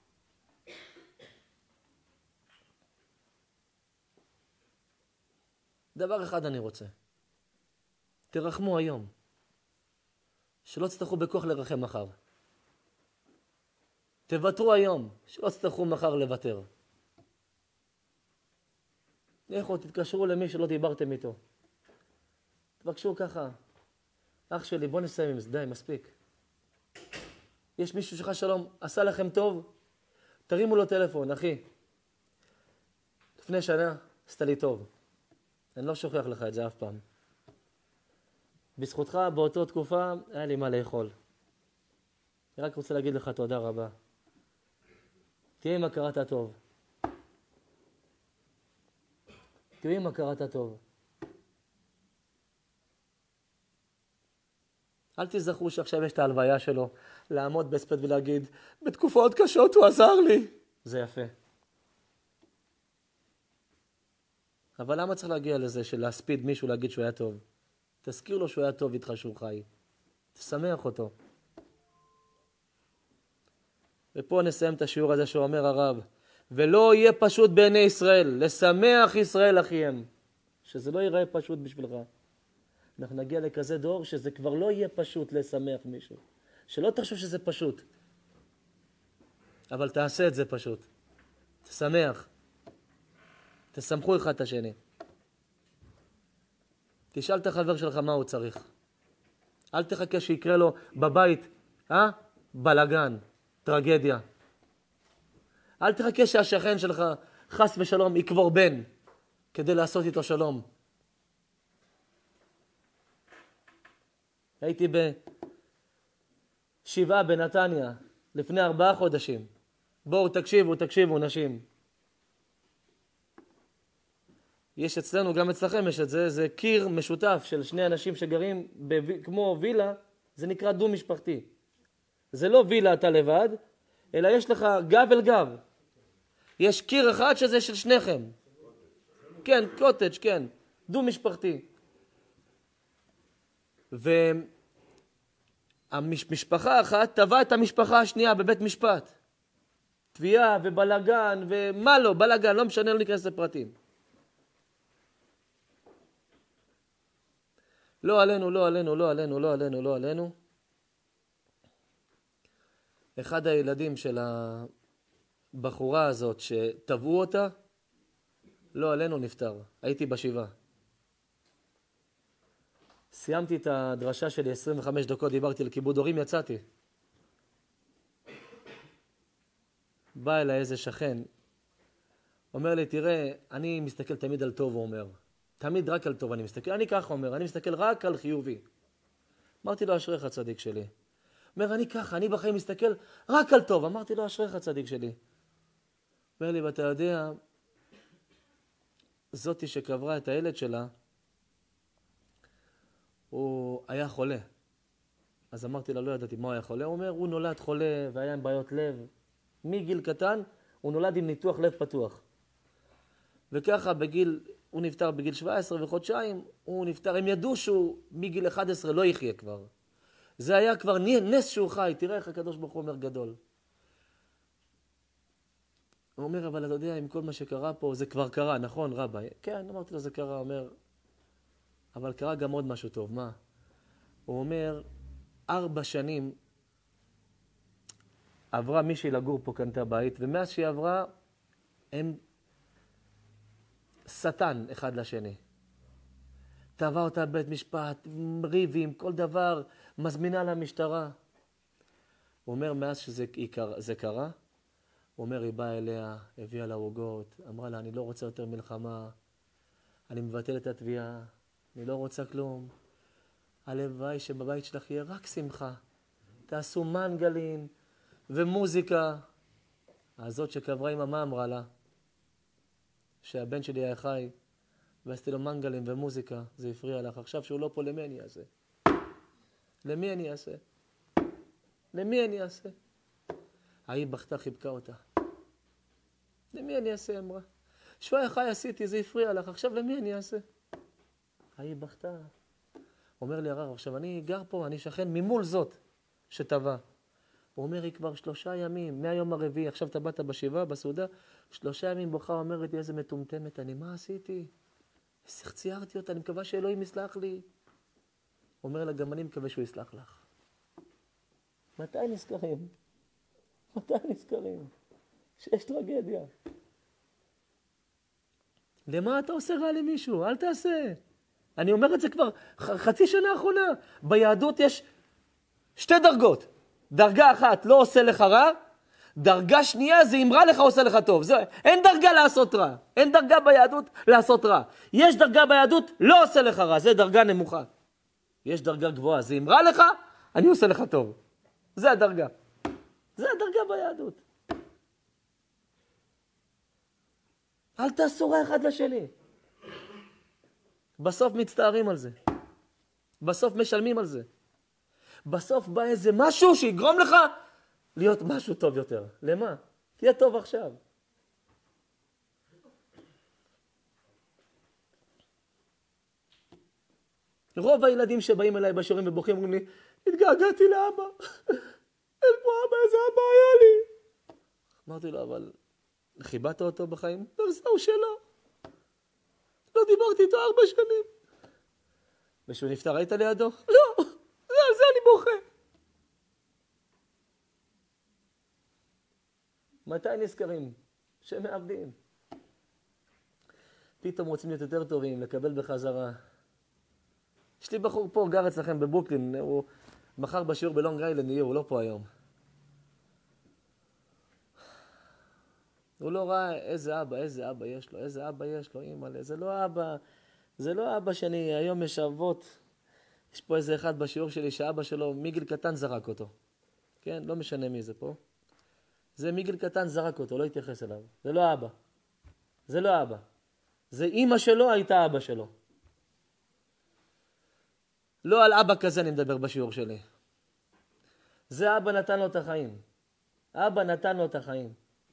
דבר אחד אני רוצה. תרחמו היום. שלא תצטרכו בכוח לרחם מחר. תוותרו היום, שלא תצטרכו מחר לוותר. לכו, תתקשרו למי שלא דיברתם איתו. תבקשו ככה. אח שלי, בוא נסיים עם זה, די, מספיק. יש מישהו שלך שלום, עשה לכם טוב? תרימו לו טלפון, אחי. לפני שנה, עשתה לי טוב. אני לא שוכח לך את זה אף פעם. בזכותך, באותו תקופה, היה לי מה לאכול. אני רק רוצה להגיד לך תודה רבה. תהיה עם הכרת הטוב. תהיה עם הכרת הטוב. אל תזכרו שעכשיו יש את ההלוויה שלו, לעמוד בספד ולהגיד, בתקופות קשות הוא עזר לי. זה יפה. אבל למה צריך להגיע לזה של להספיד מישהו להגיד שהוא היה טוב? תזכיר לו שהוא היה טוב איתך שהוא חי. תשמח אותו. ופה נסיים את השיעור הזה שאומר הרב, ולא יהיה פשוט בעיני ישראל, לשמח ישראל אחיהם. שזה לא ייראה פשוט בשבילך. אנחנו נגיע לכזה דור שזה כבר לא יהיה פשוט לשמח מישהו. שלא תחשוב שזה פשוט. אבל תעשה את זה פשוט. תשמח. תשמחו אחד את השני. תשאל את החבר שלך מה הוא צריך. אל תחכה שיקרה לו בבית, בלגן, טרגדיה. אל תחכה שהשכן שלך חס ושלום יקבור בן כדי לעשות איתו שלום. הייתי בשבעה בנתניה לפני 4 חודשים. בואו תקשיבו נשים. יש אצלנו, גם אצלכם יש את זה, זה קיר משותף של 2 אנשים שגרים כמו וילה, זה נקרא דו משפחתי. זה לא וילה אתה לבד, אלא יש לך גב אל גב. יש קיר אחד שזה של שניכם. כן, קוטג', כן, דו משפחתי. והמשפחה אחת תבעה את המשפחה השנייה בבית משפט. תביעה ובלגן ומה לא, בלגן, לא משנה, לא ניכנס לפרטים. לא עלינו. אחד הילדים של הבחורה הזאת שטבעו אותה, לא עלינו נפטר. הייתי בשבעה. סיימתי את הדרשה שלי 25 דקות, דיברתי על כיבוד הורים, יצאתי. בא אליי איזה שכן, אומר לי, תראה, אני מסתכל תמיד על טוב, הוא אומר. תמיד רק על טוב אני מסתכל. אני ככה אומר, אני מסתכל רק על חיובי. אמרתי לו, אשריך צדיק שלי. אומר, אני ככה, אני בחיים מסתכל רק על טוב. אמרתי לו, אשריך צדיק שלי. אומר לי, ואתה יודע, זאתי שקברה את הילד שלה, הוא היה חולה. אז אמרתי לה, לא ידעתי מה הוא היה חולה. הוא אומר, הוא נולד חולה והיה עם בעיות לב. מגיל קטן, הוא נולד עם ניתוח לב פתוח. וככה הוא נפטר בגיל 17 וחודשיים, הוא נפטר, הם ידעו שהוא מגיל 11 לא יחיה כבר. זה היה כבר נס שהוא חי, תראה איך הקדוש ברוך הוא אומר גדול. הוא אומר, אבל אתה יודע, עם כל מה שקרה פה, זה כבר קרה, נכון רבא? כן, אמרתי לו, זה קרה, אומר, אבל קרה גם עוד משהו טוב, מה? הוא אומר, 4 שנים עברה מישהי לגור פה, קנתה בית, ומאז שהיא עברה, הם שטן אחד לשני. תבע אותה בבית משפט, ריבים, כל דבר, מזמינה למשטרה. הוא אומר, מאז שזה קרה, הוא אומר, היא באה אליה, הביאה לה עוגות, אמרה לה, אני לא רוצה יותר מלחמה, אני מבטל את התביעה, אני לא רוצה כלום. הלוואי שבבית שלך יהיה רק שמחה. תעשו מנגלים ומוזיקה. הזאת שקברה עם מה אמרה לה? שהבן שלי היה חי, ועשיתי לו מנגלים ומוזיקה, זה הפריע לך. עכשיו שהוא לא פה, למי אני אעשה? למי אני אעשה? למי אני אעשה? ההיא בכתה, חיבקה אותה. למי אני אעשה, אמרה? שהוא היה חי עשיתי, זה הפריע לך, עכשיו למי אני אעשה? ההיא בכתה. אומר לי הרב, עכשיו אני גר פה, אני שכן ממול זאת שטבע. הוא אומר לי כבר 3 ימים, מהיום הרביעי, עכשיו אתה באת בשבעה, בסעודה, 3 ימים בוכה, אומרת לי איזה מטומטמת אני, מה עשיתי? איך ציירתי אותה, אני מקווה שאלוהים יסלח לי. אומר לה, גם אני מקווה שהוא יסלח לך. מתי נזכרים? מתי נזכרים? שיש טרגדיה. למה אתה עושה רע למישהו? אל תעשה. אני אומר את זה כבר חצי שנה האחרונה. ביהדות יש 2 דרגות. דרגה אחת לא עושה לך רע, דרגה שנייה זה אם רע לך עושה לך טוב. זה, אין דרגה לעשות רע. אין דרגה ביהדות לעשות רע. יש דרגה ביהדות לא עושה לך רע, זה דרגה נמוכה. יש דרגה גבוהה, זה אם רע לך, אני עושה לך טוב. זה הדרגה. זה הדרגה ביהדות. אל תעשו רע אחד לשני. בסוף מצטערים על זה. בסוף משלמים על זה. בסוף בא איזה משהו שיגרום לך להיות משהו טוב יותר. למה? תהיה טוב עכשיו. רוב הילדים שבאים אליי בשיעורים ובוכים אומרים לי, התגעגעתי לאבא. אין פה אבא, איזה אבא היה לי. אמרתי לו, אבל חיבדת אותו בחיים? לא, זהו שלא. לא דיברתי איתו 4 שנים. ושהוא נפטר, היית לידו? לא, על זה אני בוכה. מתי נזכרים? שמאבדים. פתאום רוצים להיות יותר טובים, לקבל בחזרה. יש לי בחור פה, גר אצלכם בברוקלין, הוא מחר בשיעור בלונג איילנד יהיה, הוא לא פה היום. הוא לא ראה איזה אבא יש לו, איזה אבא יש לו, אימא'לה, זה לא אבא שאני היום יש אבות. יש פה איזה אחד בשיעור שלי שאבא שלו מגיל קטן זרק אותו. כן, לא משנה מי זה פה. זה מגיל קטן זרק אותו, לא התייחס אליו. זה לא אבא. זה לא אבא. זה אמא שלו הייתה אבא שלו. לא על אבא כזה אני מדבר בשיעור שלי. זה אבא נתן לו את החיים. אבא נתן לו את החיים.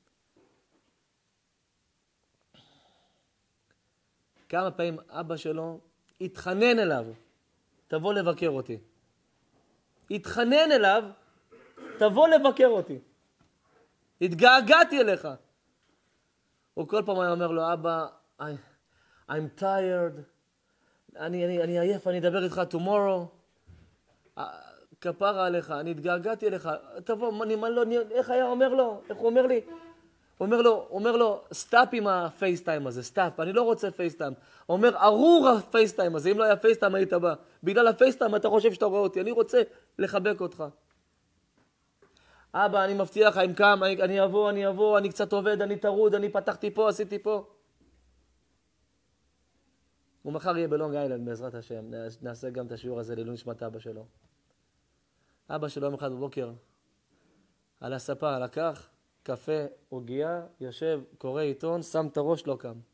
כמה פעמים אבא שלו התחנן אליו, תבוא לבקר אותי. התחנן אליו, תבוא לבקר אותי. התגעגעתי אליך. הוא כל פעם היה אומר לו, אבא, I'm tired, אני עייף, אני אדבר איתך tomorrow. כפרה עליך, אני התגעגעתי אליך. תבוא, איך היה אומר לו? איך הוא אומר לי? אומר לו, סטאפ עם הפייסטיים הזה, סטאפ, אני לא רוצה פייסטיים. אומר, ארור הפייסטיים הזה, אם לא היה פייסטיים היית בא. בגלל הפייסטיים אתה חושב שאתה רואה אותי, אני רוצה לחבק אותך. אבא, אני מבטיח לך, אם קם, אני אבוא, אני קצת עובד, אני תרוד, אני פתחתי פה, עשיתי פה. הוא מחר יהיה בלונג איילנד, בעזרת השם. נעשה גם את השיעור הזה לעילוי נשמת אבא שלו. אבא שלו יום אחד בבוקר, על הספה, לקח קפה, עוגיה, יושב, קורא עיתון, שם את הראש, לא קם.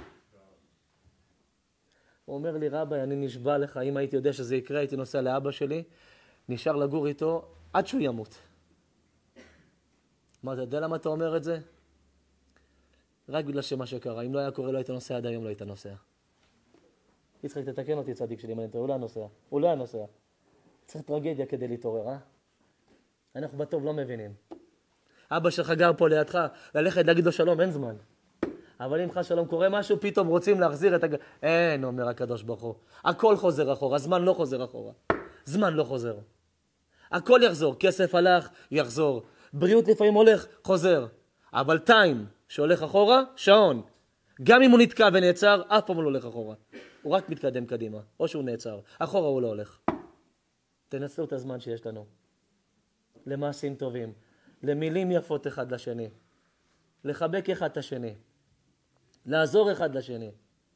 הוא אומר לי, רבי, אני נשבע לך, אם הייתי יודע שזה יקרה, הייתי נוסע לאבא שלי, נשאר לגור איתו עד שהוא ימות. מה, אתה יודע למה אתה אומר את זה? רק בגלל שמה שקרה. אם לא היה קורה, לא היית נוסע, עד היום לא היית נוסע. יצחק, תתקן אותי צדיק שלי, הוא לא הנוסע. הוא לא הנוסע. צריך טרגדיה כדי להתעורר, אה? אנחנו בטוב לא מבינים. אבא שלך גר פה לידך, ללכת להגיד לו שלום, אין זמן. אבל אם חס שלום קורה משהו, פתאום רוצים להחזיר את אין, אומר הקדוש ברוך הוא. הכל חוזר אחורה, זמן לא חוזר אחורה. זמן לא חוזר. הכל יחזור, כסף הלך, יחזור. בריאות לפעמים הולך, חוזר. אבל טיים שהולך אחורה, שעון. גם אם הוא נתקע ונעצר, אף פעם הוא לא הולך אחורה. הוא רק מתקדם קדימה, או שהוא נעצר. אחורה הוא לא הולך. תנצלו את הזמן שיש לנו. למעשים טובים. למילים יפות אחד לשני. לחבק אחד את השני. לעזור אחד לשני.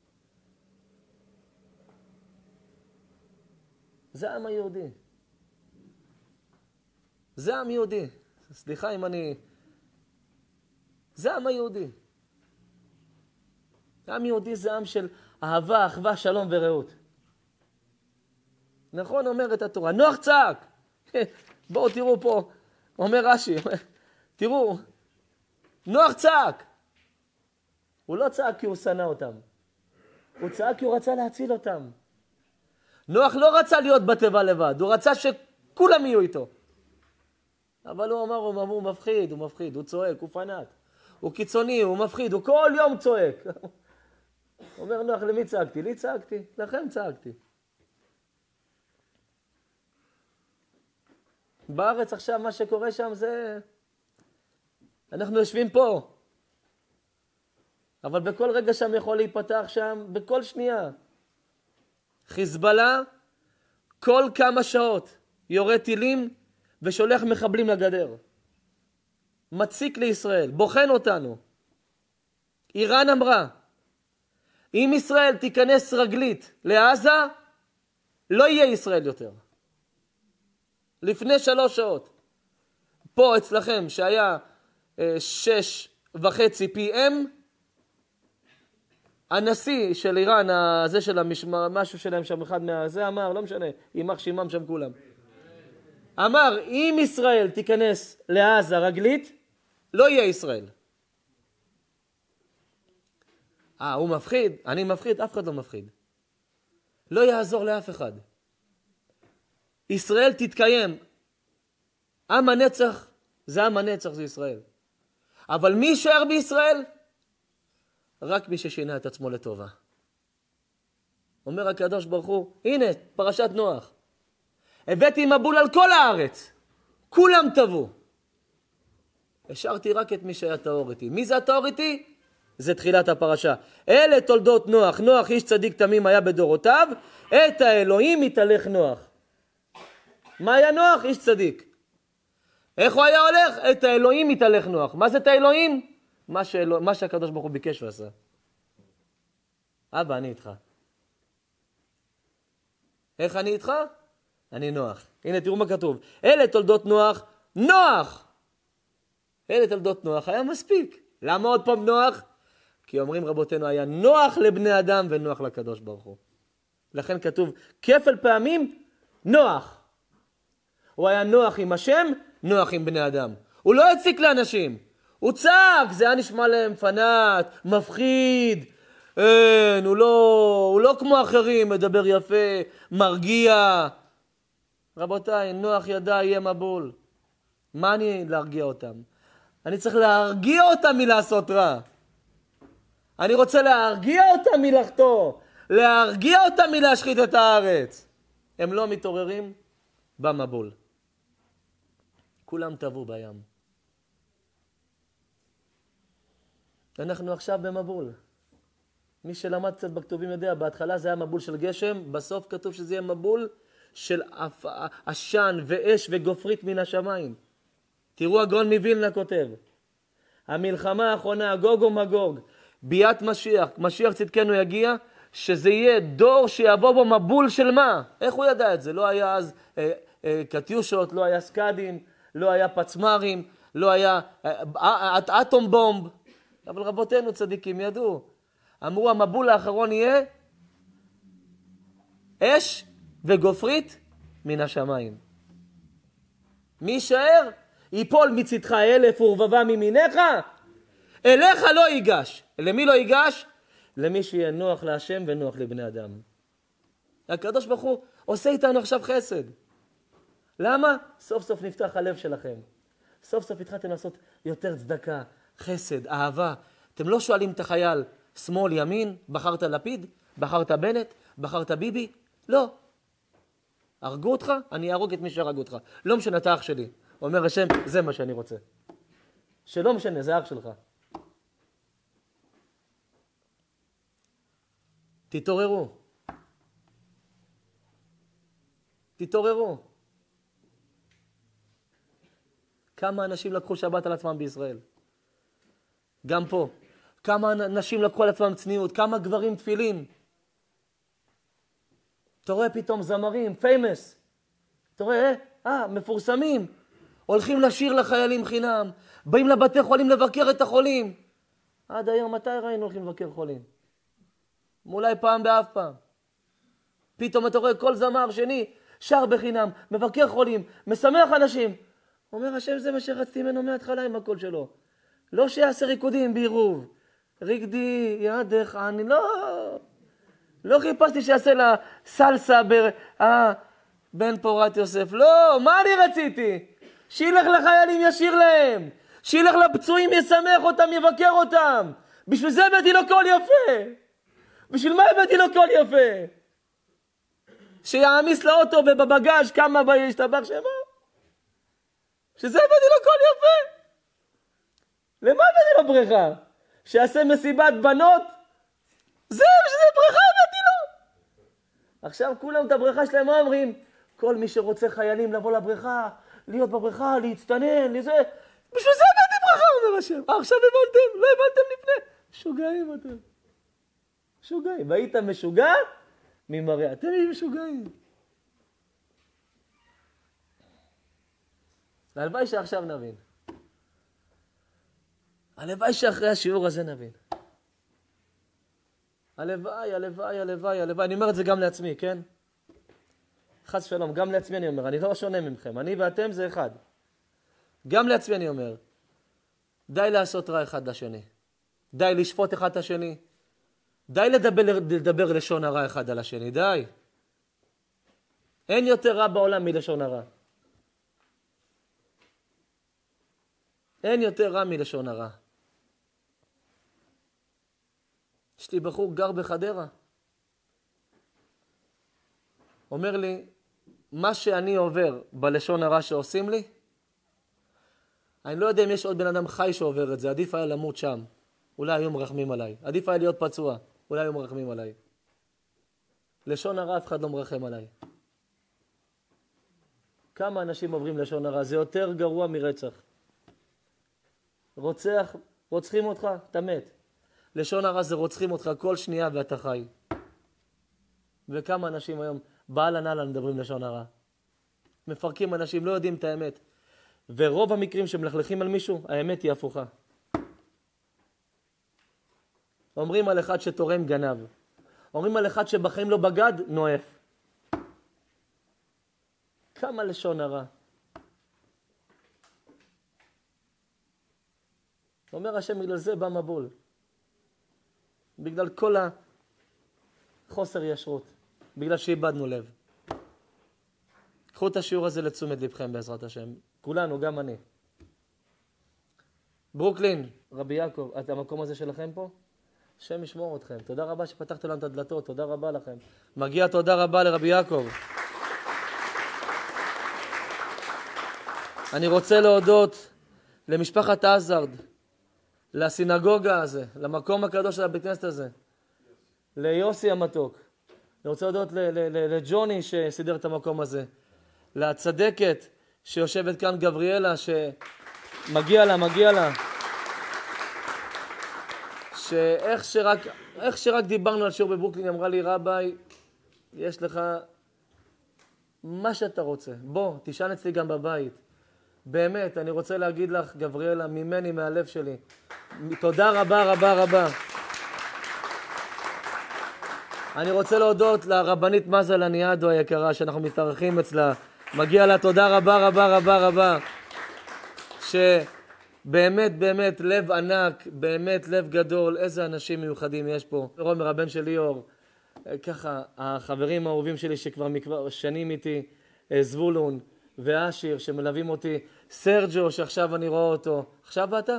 זה העם היהודי. זה העם יהודי. סליחה אם אני... זה העם היהודי. עם יהודי זה עם של אהבה, אחווה, שלום ורעות. נכון אומרת התורה. נוח צעק. בואו תראו פה. אומר רש"י. תראו. נוח צעק. הוא לא צעק כי הוא שנא אותם. הוא צעק כי הוא רצה להציל אותם. נוח לא רצה להיות בטבע לבד. הוא רצה שכולם יהיו איתו. אבל הוא אמר, הוא מפחיד, הוא מפחיד. הוא צועק, הוא פנאט. הוא קיצוני, הוא מפחיד. הוא כל יום צועק. אומר נוח, למי צעקתי? לי צעקתי. לכם צעקתי. בארץ עכשיו מה שקורה שם זה... אנחנו יושבים פה. אבל בכל רגע שם יכול להיפתח שם, בכל שנייה. חיזבאללה, כל כמה שעות יורה טילים ושולח מחבלים לגדר. מציק לישראל, בוחן אותנו. איראן אמרה, אם ישראל תיכנס רגלית לעזה, לא יהיה ישראל יותר. לפני 3 שעות. פה אצלכם שהיה 6.5 PM, הנשיא של איראן, הזה של משהו שלהם שם, אחד מהזה אמר, לא משנה, יימח שמם שם כולם. אמר, אם ישראל תיכנס לעזה רגלית, לא יהיה ישראל. הוא מפחיד, אני מפחיד, אף אחד לא מפחיד. לא יעזור לאף אחד. ישראל תתקיים. עם הנצח, זה עם הנצח, זה ישראל. אבל מי יישאר בישראל? רק מי ששינה את עצמו לטובה. אומר הקדוש ברוך הוא, הנה, פרשת נוח. הבאתי מבול על כל הארץ. כולם טבעו. השארתי רק את מי שהיה טהור איתי. מי זה הטהור איתי? זה תחילת הפרשה. אלה תולדות נוח. נוח איש צדיק תמים היה בדורותיו. את האלוהים התהלך נוח. מה היה נוח? איש צדיק. איך הוא היה הולך? את האלוהים התהלך נוח. מה זה את האלוהים? מה שהקדוש ברוך הוא ביקש ועשה. אבא, אני איתך. איך אני איתך? אני נוח. הנה, תראו מה כתוב. אלה תולדות נוח. נוח! אלה תולדות נוח היה מספיק. למה עוד פעם נוח? כי אומרים רבותינו, היה נוח לבני אדם ונוח לקדוש ברוך הוא. לכן כתוב, כפל פעמים, נוח. הוא היה נוח עם השם, נוח עם בני אדם. הוא לא הציק לאנשים. הוא צעק, זה היה נשמע להם פנאט, מפחיד. אין, הוא לא כמו אחרים, מדבר יפה, מרגיע. רבותיי, נוח ידע יהיה מבול. מה אני להרגיע אותם? אני צריך להרגיע אותם מלעשות רע. אני רוצה להרגיע אותם מלחטוא. להרגיע אותם מלהשחית את הארץ. הם לא מתעוררים במבול. כולם טבעו בים. אנחנו עכשיו במבול. מי שלמד קצת בכתובים יודע, בהתחלה זה היה מבול של גשם, בסוף כתוב שזה יהיה מבול של עשן ואש וגופרית מן השמיים. תראו הגאון מווילנה כותב, המלחמה האחרונה, גוג ומגוג, ביאת משיח, משיח צדקנו יגיע, שזה יהיה דור שיבוא בו מבול של מה? איך הוא ידע את זה? לא היה אז קטיושות, לא היה סקדים, לא היה פצמרים, לא היה אטום בומב. אבל רבותינו צדיקים ידעו. אמרו המבול האחרון יהיה אש וגופרית מן השמיים. מי יישאר? ייפול מצדך 1000 ורבבה מימיניך, אליך לא ייגש. למי לא ייגש? למי שיהיה נוח להשם ונוח לבני אדם. הקדוש ברוך הוא עושה איתנו עכשיו חסד. למה? סוף סוף נפתח הלב שלכם. סוף סוף התחלתם לעשות יותר צדקה, חסד, אהבה. אתם לא שואלים את החייל, שמאל, ימין, בחרת לפיד, בחרת בנט, בחרת ביבי? לא. הרגו אותך? אני אהרוג את מי שהרג אותך. לא משנה, אתה אח שלי. אומר השם, זה מה שאני רוצה. שלא משנה, זה אח שלך. תתעוררו. תתעוררו. כמה אנשים לקחו שבת על עצמם בישראל? גם פה. כמה נשים לקחו על עצמם צניעות? כמה גברים תפילים? אתה רואה פתאום זמרים, פיימס. אתה רואה, מפורסמים. הולכים לשיר לחיילים חינם. באים לבתי חולים לבקר את החולים. עד היום מתי ראינו הולכים לבקר חולים? אולי פעם באף פעם. פתאום אתה רואה כל זמר שני, שר בחינם, מבקר חולים, משמח אנשים. אומר השם, זה מה שרציתי ממנו מההתחלה עם הקול שלו. לא שיעשה ריקודים בעירוב. ריקדי ידך, אני לא חיפשתי שיעשה לה סלסה בן פורת יוסף. לא, מה אני רציתי? שילך לחיילים ישיר להם. שילך לפצועים ישמח אותם, יבקר אותם. בשביל זה הבאתי לו קול יפה. בשביל מה הבאתי לו קול יפה? שיעמיס לאוטו ובבגז' כמה ישתבח שמו? שזה הבאתי לו קול יפה. למה הבאתי לו בריכה? שיעשה מסיבת בנות? זה בריכה הבאתי לו. עכשיו כולם את הבריכה שלהם מה אומרים? כל מי שרוצה חיילים לבוא לבריכה, להיות בבריכה, להצטנן, לזה. בשביל זה הבאתי ברכה, אומר השם. עכשיו הבנתם? לא הבנתם לפני? משוגעים אתם. משוגעים. והיית משוגע? ממראה. אתם משוגעים. הלוואי שעכשיו נבין. הלוואי שאחרי השיעור הזה נבין. הלוואי, הלוואי, הלוואי, הלוואי. אני אומר את זה גם לעצמי, כן? חס שלום, גם לעצמי אני אומר. אני לא שונה ממכם. אני ואתם זה אחד. גם לעצמי אני אומר. די לעשות רע אחד לשני. די לשפוט אחד את השני. די לדבר לשון הרע אחד על השני. די. אין יותר רע בעולם מלשון הרע. אין יותר רע מלשון הרע. יש לי בחור גר בחדרה. אומר לי, מה שאני עובר בלשון הרע שעושים לי, אני לא יודע אם יש עוד בן אדם חי שעובר את זה. עדיף היה למות שם. אולי היו מרחמים עליי. עדיף היה להיות פצוע. אולי היו מרחמים עליי. לשון הרע אף אחד לא מרחם עליי. כמה אנשים עוברים לשון הרע? זה יותר גרוע מרצח. רוצחים אותך, אתה מת. לשון הרע זה רוצחים אותך כל שנייה ואתה חי. וכמה אנשים היום, בעל הנעלה מדברים לשון הרע. מפרקים אנשים, לא יודעים את האמת. ורוב המקרים שמלכלכים על מישהו, האמת היא הפוכה. אומרים על אחד שתורם גנב. אומרים על אחד שבחיים לא בגד, נואף. כמה לשון הרע. אומר השם, בגלל זה בא מבול. בגלל כל החוסר ישרות. בגלל שאיבדנו לב. קחו את השיעור הזה לתשומת לבכם בעזרת השם. כולנו, גם אני. ברוקלין, רבי יעקב, את המקום הזה שלכם פה? השם ישמור אתכם. תודה רבה שפתחת לנו את הדלתות. תודה רבה לכם. מגיע תודה רבה לרבי יעקב. אני רוצה להודות למשפחת עזרד, לסינגוגה הזה, למקום הקדוש של הבית כנסת הזה, ליוסי המתוק. אני רוצה להודות לג'וני שסידר את המקום הזה, לצדקת שיושבת כאן גבריאלה, שמגיע לה. שאיך שרק דיברנו על שיעור בברוקלין, אמרה לי, רבי, יש לך מה שאתה רוצה. בוא, תישן אצלי גם בבית. באמת, אני רוצה להגיד לך, גבריאלה, ממני, מהלב שלי. תודה רבה, רבה, רבה. אני רוצה להודות לרבנית מזל הניאדו היקרה, שאנחנו מתארחים אצלה. מגיע לה תודה רבה, רבה, רבה, רבה. שבאמת, באמת, לב ענק, באמת, לב גדול. איזה אנשים מיוחדים יש פה. רומר, הבן של ליאור. ככה, החברים האהובים שלי שכבר שנים איתי, זבולון ואשיר שמלווים אותי. סרג'ו, שעכשיו אני רואה אותו. עכשיו באת?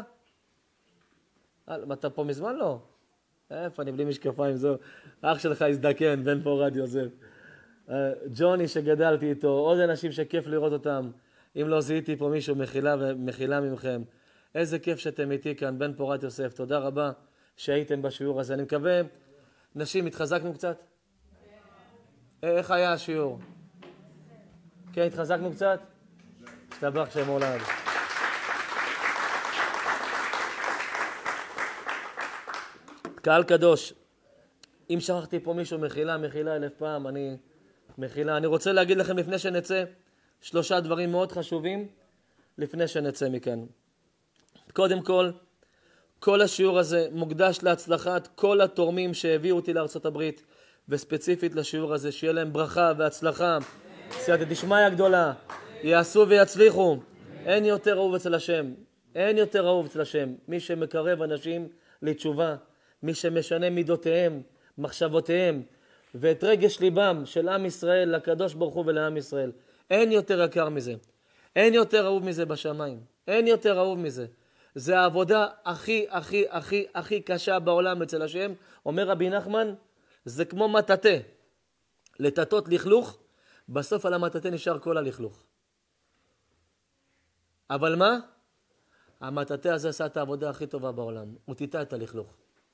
אתה פה מזמן לא? איפה, אני בלי משקפיים, זו. אח שלך הזדקן, בן פורת יוסף. ג'וני שגדלתי איתו, עוד אנשים שכיף לראות אותם. אם לא זיהיתי פה מישהו, מחילה ממכם. איזה כיף שאתם איתי כאן, בן פורת יוסף. תודה רבה שהייתם בשיעור הזה. אני מקווה, נשים, התחזקנו קצת? איך היה השיעור? כן, התחזקנו קצת? השתבח שם עולם. קהל קדוש, אם שכחתי פה מישהו, מחילה אלף פעם, אני רוצה להגיד לכם לפני שנצא 3 דברים מאוד חשובים לפני שנצא מכאן. קודם כל, כל השיעור הזה מוקדש להצלחת כל התורמים שהביאו אותי לארצות הברית, וספציפית לשיעור הזה, שיהיה להם ברכה והצלחה, סייעתא דשמיא גדולה, יעשו ויצליחו. אין יותר אהוב אצל השם, אין יותר אהוב אצל השם. מי שמקרב אנשים לתשובה, מי שמשנה מידותיהם, מחשבותיהם, ואת רגש ליבם של עם ישראל לקדוש ברוך הוא ולעם ישראל. אין יותר יקר מזה. אין יותר אהוב מזה בשמיים. אין יותר אהוב מזה. זה העבודה הכי קשה בעולם אצל השם. אומר רבי נחמן, זה כמו מטאטא. לטאטות לכלוך, בסוף על המטאטא נשאר כל הלכלוך. אבל מה? המטאטא הזה עשה את העבודה הכי טובה בעולם. הוא טיטא את הלכלוך.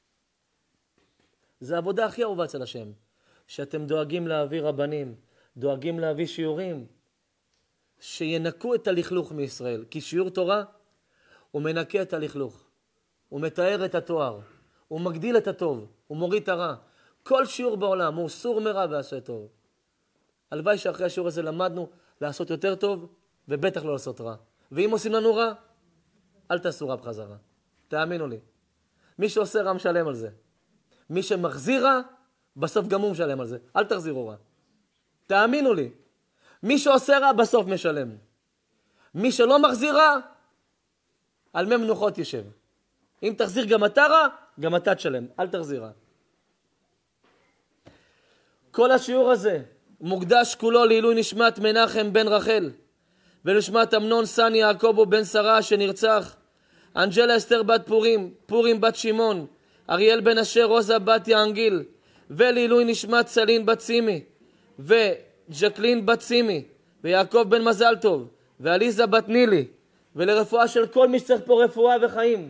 זה העבודה הכי אהובה אצל השם. שאתם דואגים להביא רבנים, דואגים להביא שיעורים, שינקו את הלכלוך מישראל. כי שיעור תורה, הוא מנקה את הלכלוך. הוא מתאר את התואר. הוא מגדיל את הטוב. הוא מוריד את הרע. כל שיעור בעולם הוא סור מרע ועשה טוב. הלוואי שאחרי השיעור הזה למדנו לעשות יותר טוב, ובטח לא לעשות רע. ואם עושים לנו רע, אל תעשו רע בחזרה. תאמינו לי. מי שעושה רע משלם על זה. מי שמחזיר רע, בסוף גם הוא משלם על זה. אל תחזירו רע. תאמינו לי. מי שעושה רע, בסוף משלם. מי שלא מחזיר רע, על מי מנוחות ישב. אם תחזיר גם אתה רע, גם אתה תשלם. אל תחזיר רע. כל השיעור הזה מוקדש כולו לעילוי נשמת מנחם בן רחל, ולנשמת אמנון סני יעקובו בן שרה שנרצח, אנג'לה אסתר בת פורים, פורים בת שמעון, אריאל בן אשר רוזה בת יענגיל, ולעילוי נשמת סלין בת סימי, וג'קלין בת סימי, ויעקב בן מזל טוב, ועליזה בת נילי, ולרפואה של כל מי שצריך פה רפואה וחיים.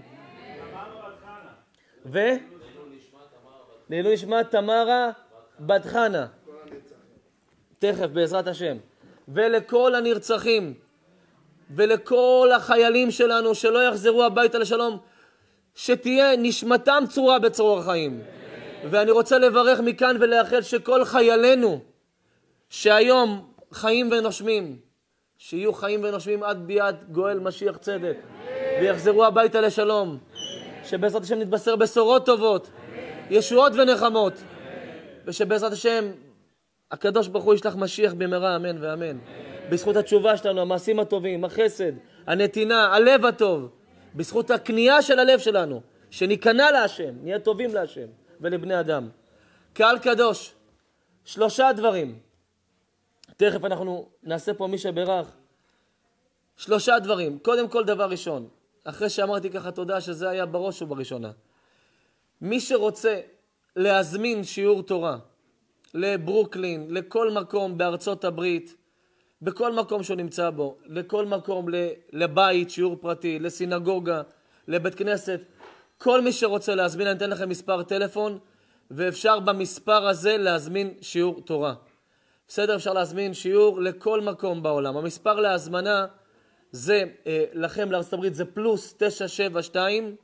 לעילוי נשמת תמרה בת חנה, תכף בעזרת השם, ולכל הנרצחים, ולכל החיילים שלנו שלא יחזרו הביתה לשלום, שתהיה נשמתם צרורה בצרור החיים. ואני רוצה לברך מכאן ולאחל שכל חיילינו שהיום חיים ונושמים, שיהיו חיים ונושמים עד ביאת גואל משיח צדק, ויחזרו הביתה לשלום, שבעזרת השם נתבשר בשורות טובות, ישועות ונחמות, ושבעזרת השם הקדוש ברוך הוא ישלח משיח במהרה, אמן ואמן. בזכות התשובה שלנו, המעשים הטובים, החסד, הנתינה, הלב הטוב, בזכות הקנייה של הלב שלנו, שניכנע להשם, נהיה טובים להשם ולבני אדם. קהל קדוש, 3 דברים. תכף אנחנו נעשה פה מי שברך. 3 דברים. קודם כל דבר ראשון, אחרי שאמרתי ככה תודה שזה היה בראש ובראשונה. מי שרוצה להזמין שיעור תורה לברוקלין, לכל מקום בארצות הברית, בכל מקום שהוא נמצא בו, לכל מקום, לבית, שיעור פרטי, לסינגוגה, לבית כנסת, כל מי שרוצה להזמין, אני אתן לכם מספר טלפון, ואפשר במספר הזה להזמין שיעור תורה. בסדר, אפשר להזמין שיעור לכל מקום בעולם. המספר להזמנה זה, לכם לארצות הברית זה פלוס 972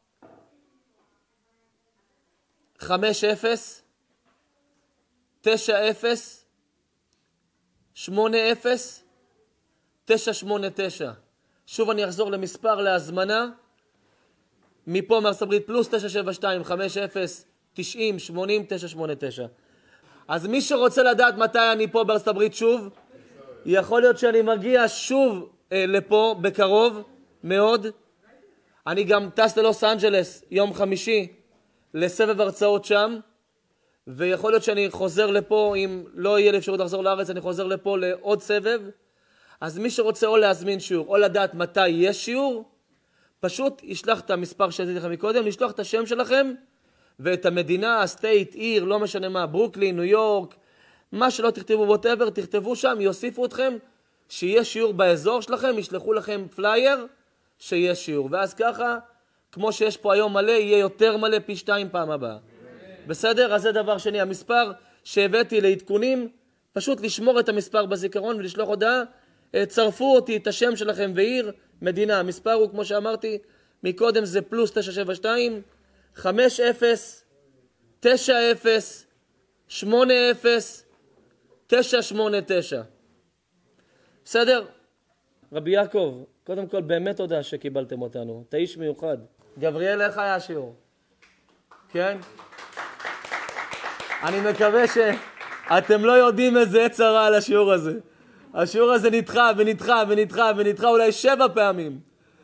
50 90 80 989. שוב אני אחזור למספר להזמנה מפה מארצות הברית פלוס 972 50 90 80 989. אז מי שרוצה לדעת מתי אני פה בארצות הברית שוב, יכול להיות שאני מגיע שוב לפה בקרוב מאוד. אני גם טס ללוס אנג'לס יום חמישי לסבב הרצאות שם, ויכול להיות שאני חוזר לפה, אם לא יהיה לי אפשרות לחזור לארץ, אני חוזר לפה לעוד סבב. אז מי שרוצה או להזמין שיעור, או לדעת מתי יש שיעור, פשוט ישלח את המספר שעשיתי לכם מקודם, לשלוח את השם שלכם, ואת המדינה, הסטייט, עיר, לא משנה מה, ברוקלין, ניו יורק, מה שלא תכתבו, whatever, תכתבו שם, יוסיפו אתכם, שיהיה שיעור באזור שלכם, ישלחו לכם פלייר, שיש שיעור. ואז ככה, כמו שיש פה היום מלא, יהיה יותר מלא פי 2 פעם הבאה. בסדר? אז זה דבר שני. המספר שהבאתי לעדכונים, פשוט לשמור את המספר בזיכרון ולשלוח הודעה, צרפו אותי את השם שלכם ועיר, מדינה. המספר הוא, כמו שאמרתי, מקודם זה פלוס 972, 50 90 80 989. בסדר? רבי יעקב, קודם כל באמת תודה שקיבלתם אותנו. אתה איש מיוחד. גבריאל, איך היה השיעור? כן? אני מקווה שאתם לא יודעים איזה צרה על השיעור הזה. השיעור הזה נדחה ונדחה ונדחה ונדחה אולי 7 פעמים.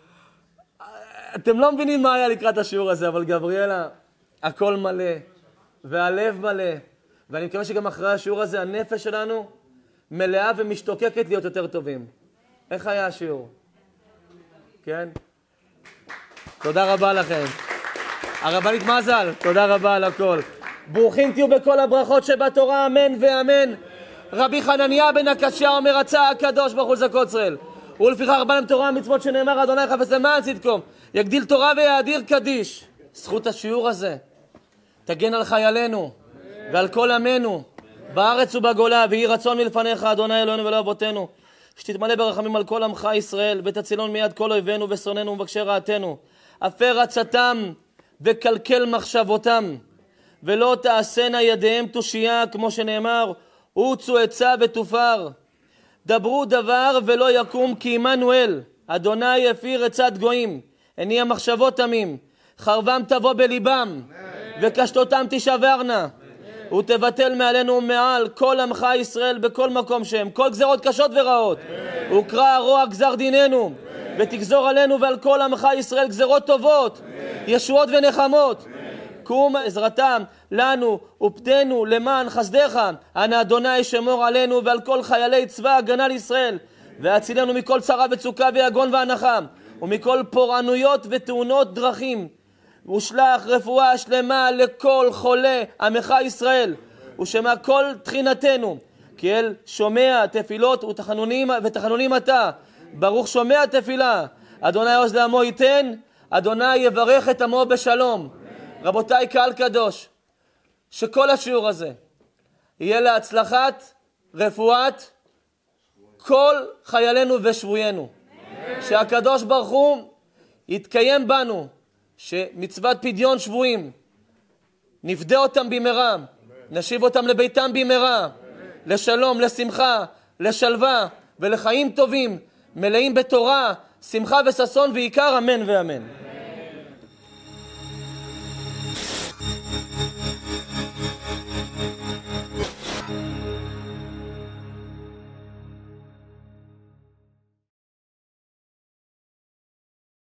אתם לא מבינים מה היה לקראת השיעור הזה, אבל גבריאלה, הכל מלא, והלב מלא, ואני מקווה שגם אחרי השיעור הזה הנפש שלנו מלאה ומשתוקקת להיות יותר טובים. איך היה השיעור? כן? תודה רבה לכם. הרבנית מזל, תודה רבה על הכל. ברוכים תהיו בכל הברכות שבתורה, אמן ואמן. רבי חנניה בן הקשיא אומר, רצה הקדוש ברוך הוא לזכות ישראל. ולפיכך רבה להם תורה המצוות שנאמר, אדוני חפץ למען צדקו, יגדיל תורה ויאדיר קדיש. זכות השיעור הזה תגן על חיילינו ועל כל עמנו בארץ ובגולה, ויהי רצון מלפניך אדוני אלוהינו ולא אבותינו, שתתמלא ברחמים על כל עמך ישראל, ותצילון מיד כל אויבינו ושונאינו ומבקשי רעתנו, הפר עצתם וקלקל מחשבותם, ולא תעשנה ידיהם תושייה, כמו שנאמר, רוצו עצה ותופר. דברו דבר ולא יקום, כי עמנואל, אדוני יפיר עצת גויים, הניע מחשבות תמים, חרבם תבוא בליבם, וקשתותם תשברנה, ותבטל מעלינו ומעל כל עמך ישראל בכל מקום שהם, כל גזרות קשות ורעות, וקרא רוע גזר דיננו, ותגזור עלינו ועל כל עמך ישראל גזרות טובות, ישועות ונחמות. קום עזרתם לנו ופדנו למען חסדך, אנא אדוני שמור עלינו ועל כל חיילי צבא הגנה לישראל, והצילנו מכל צרה וצוקה ויגון והנחה, ומכל פורענויות ותאונות דרכים, ושלח רפואה שלמה לכל חולה עמך ישראל, ושמע כל תחינתנו, כי אל שומע תפילות ותחנונים אתה, ברוך שומע תפילה. אדוני עוז לעמו ייתן, אדוני יברך את עמו בשלום. רבותיי, קהל קדוש, שכל השיעור הזה יהיה להצלחת רפואת כל חיילינו ושבויינו, שהקדוש ברוך הוא יתקיים בנו, שמצוות פדיון שבויים נפדה אותם במהרה, נשיב אותם לביתם במהרה, לשלום, לשמחה, לשלווה ולחיים טובים מלאים בתורה, שמחה וששון ועיקר, אמן ואמן.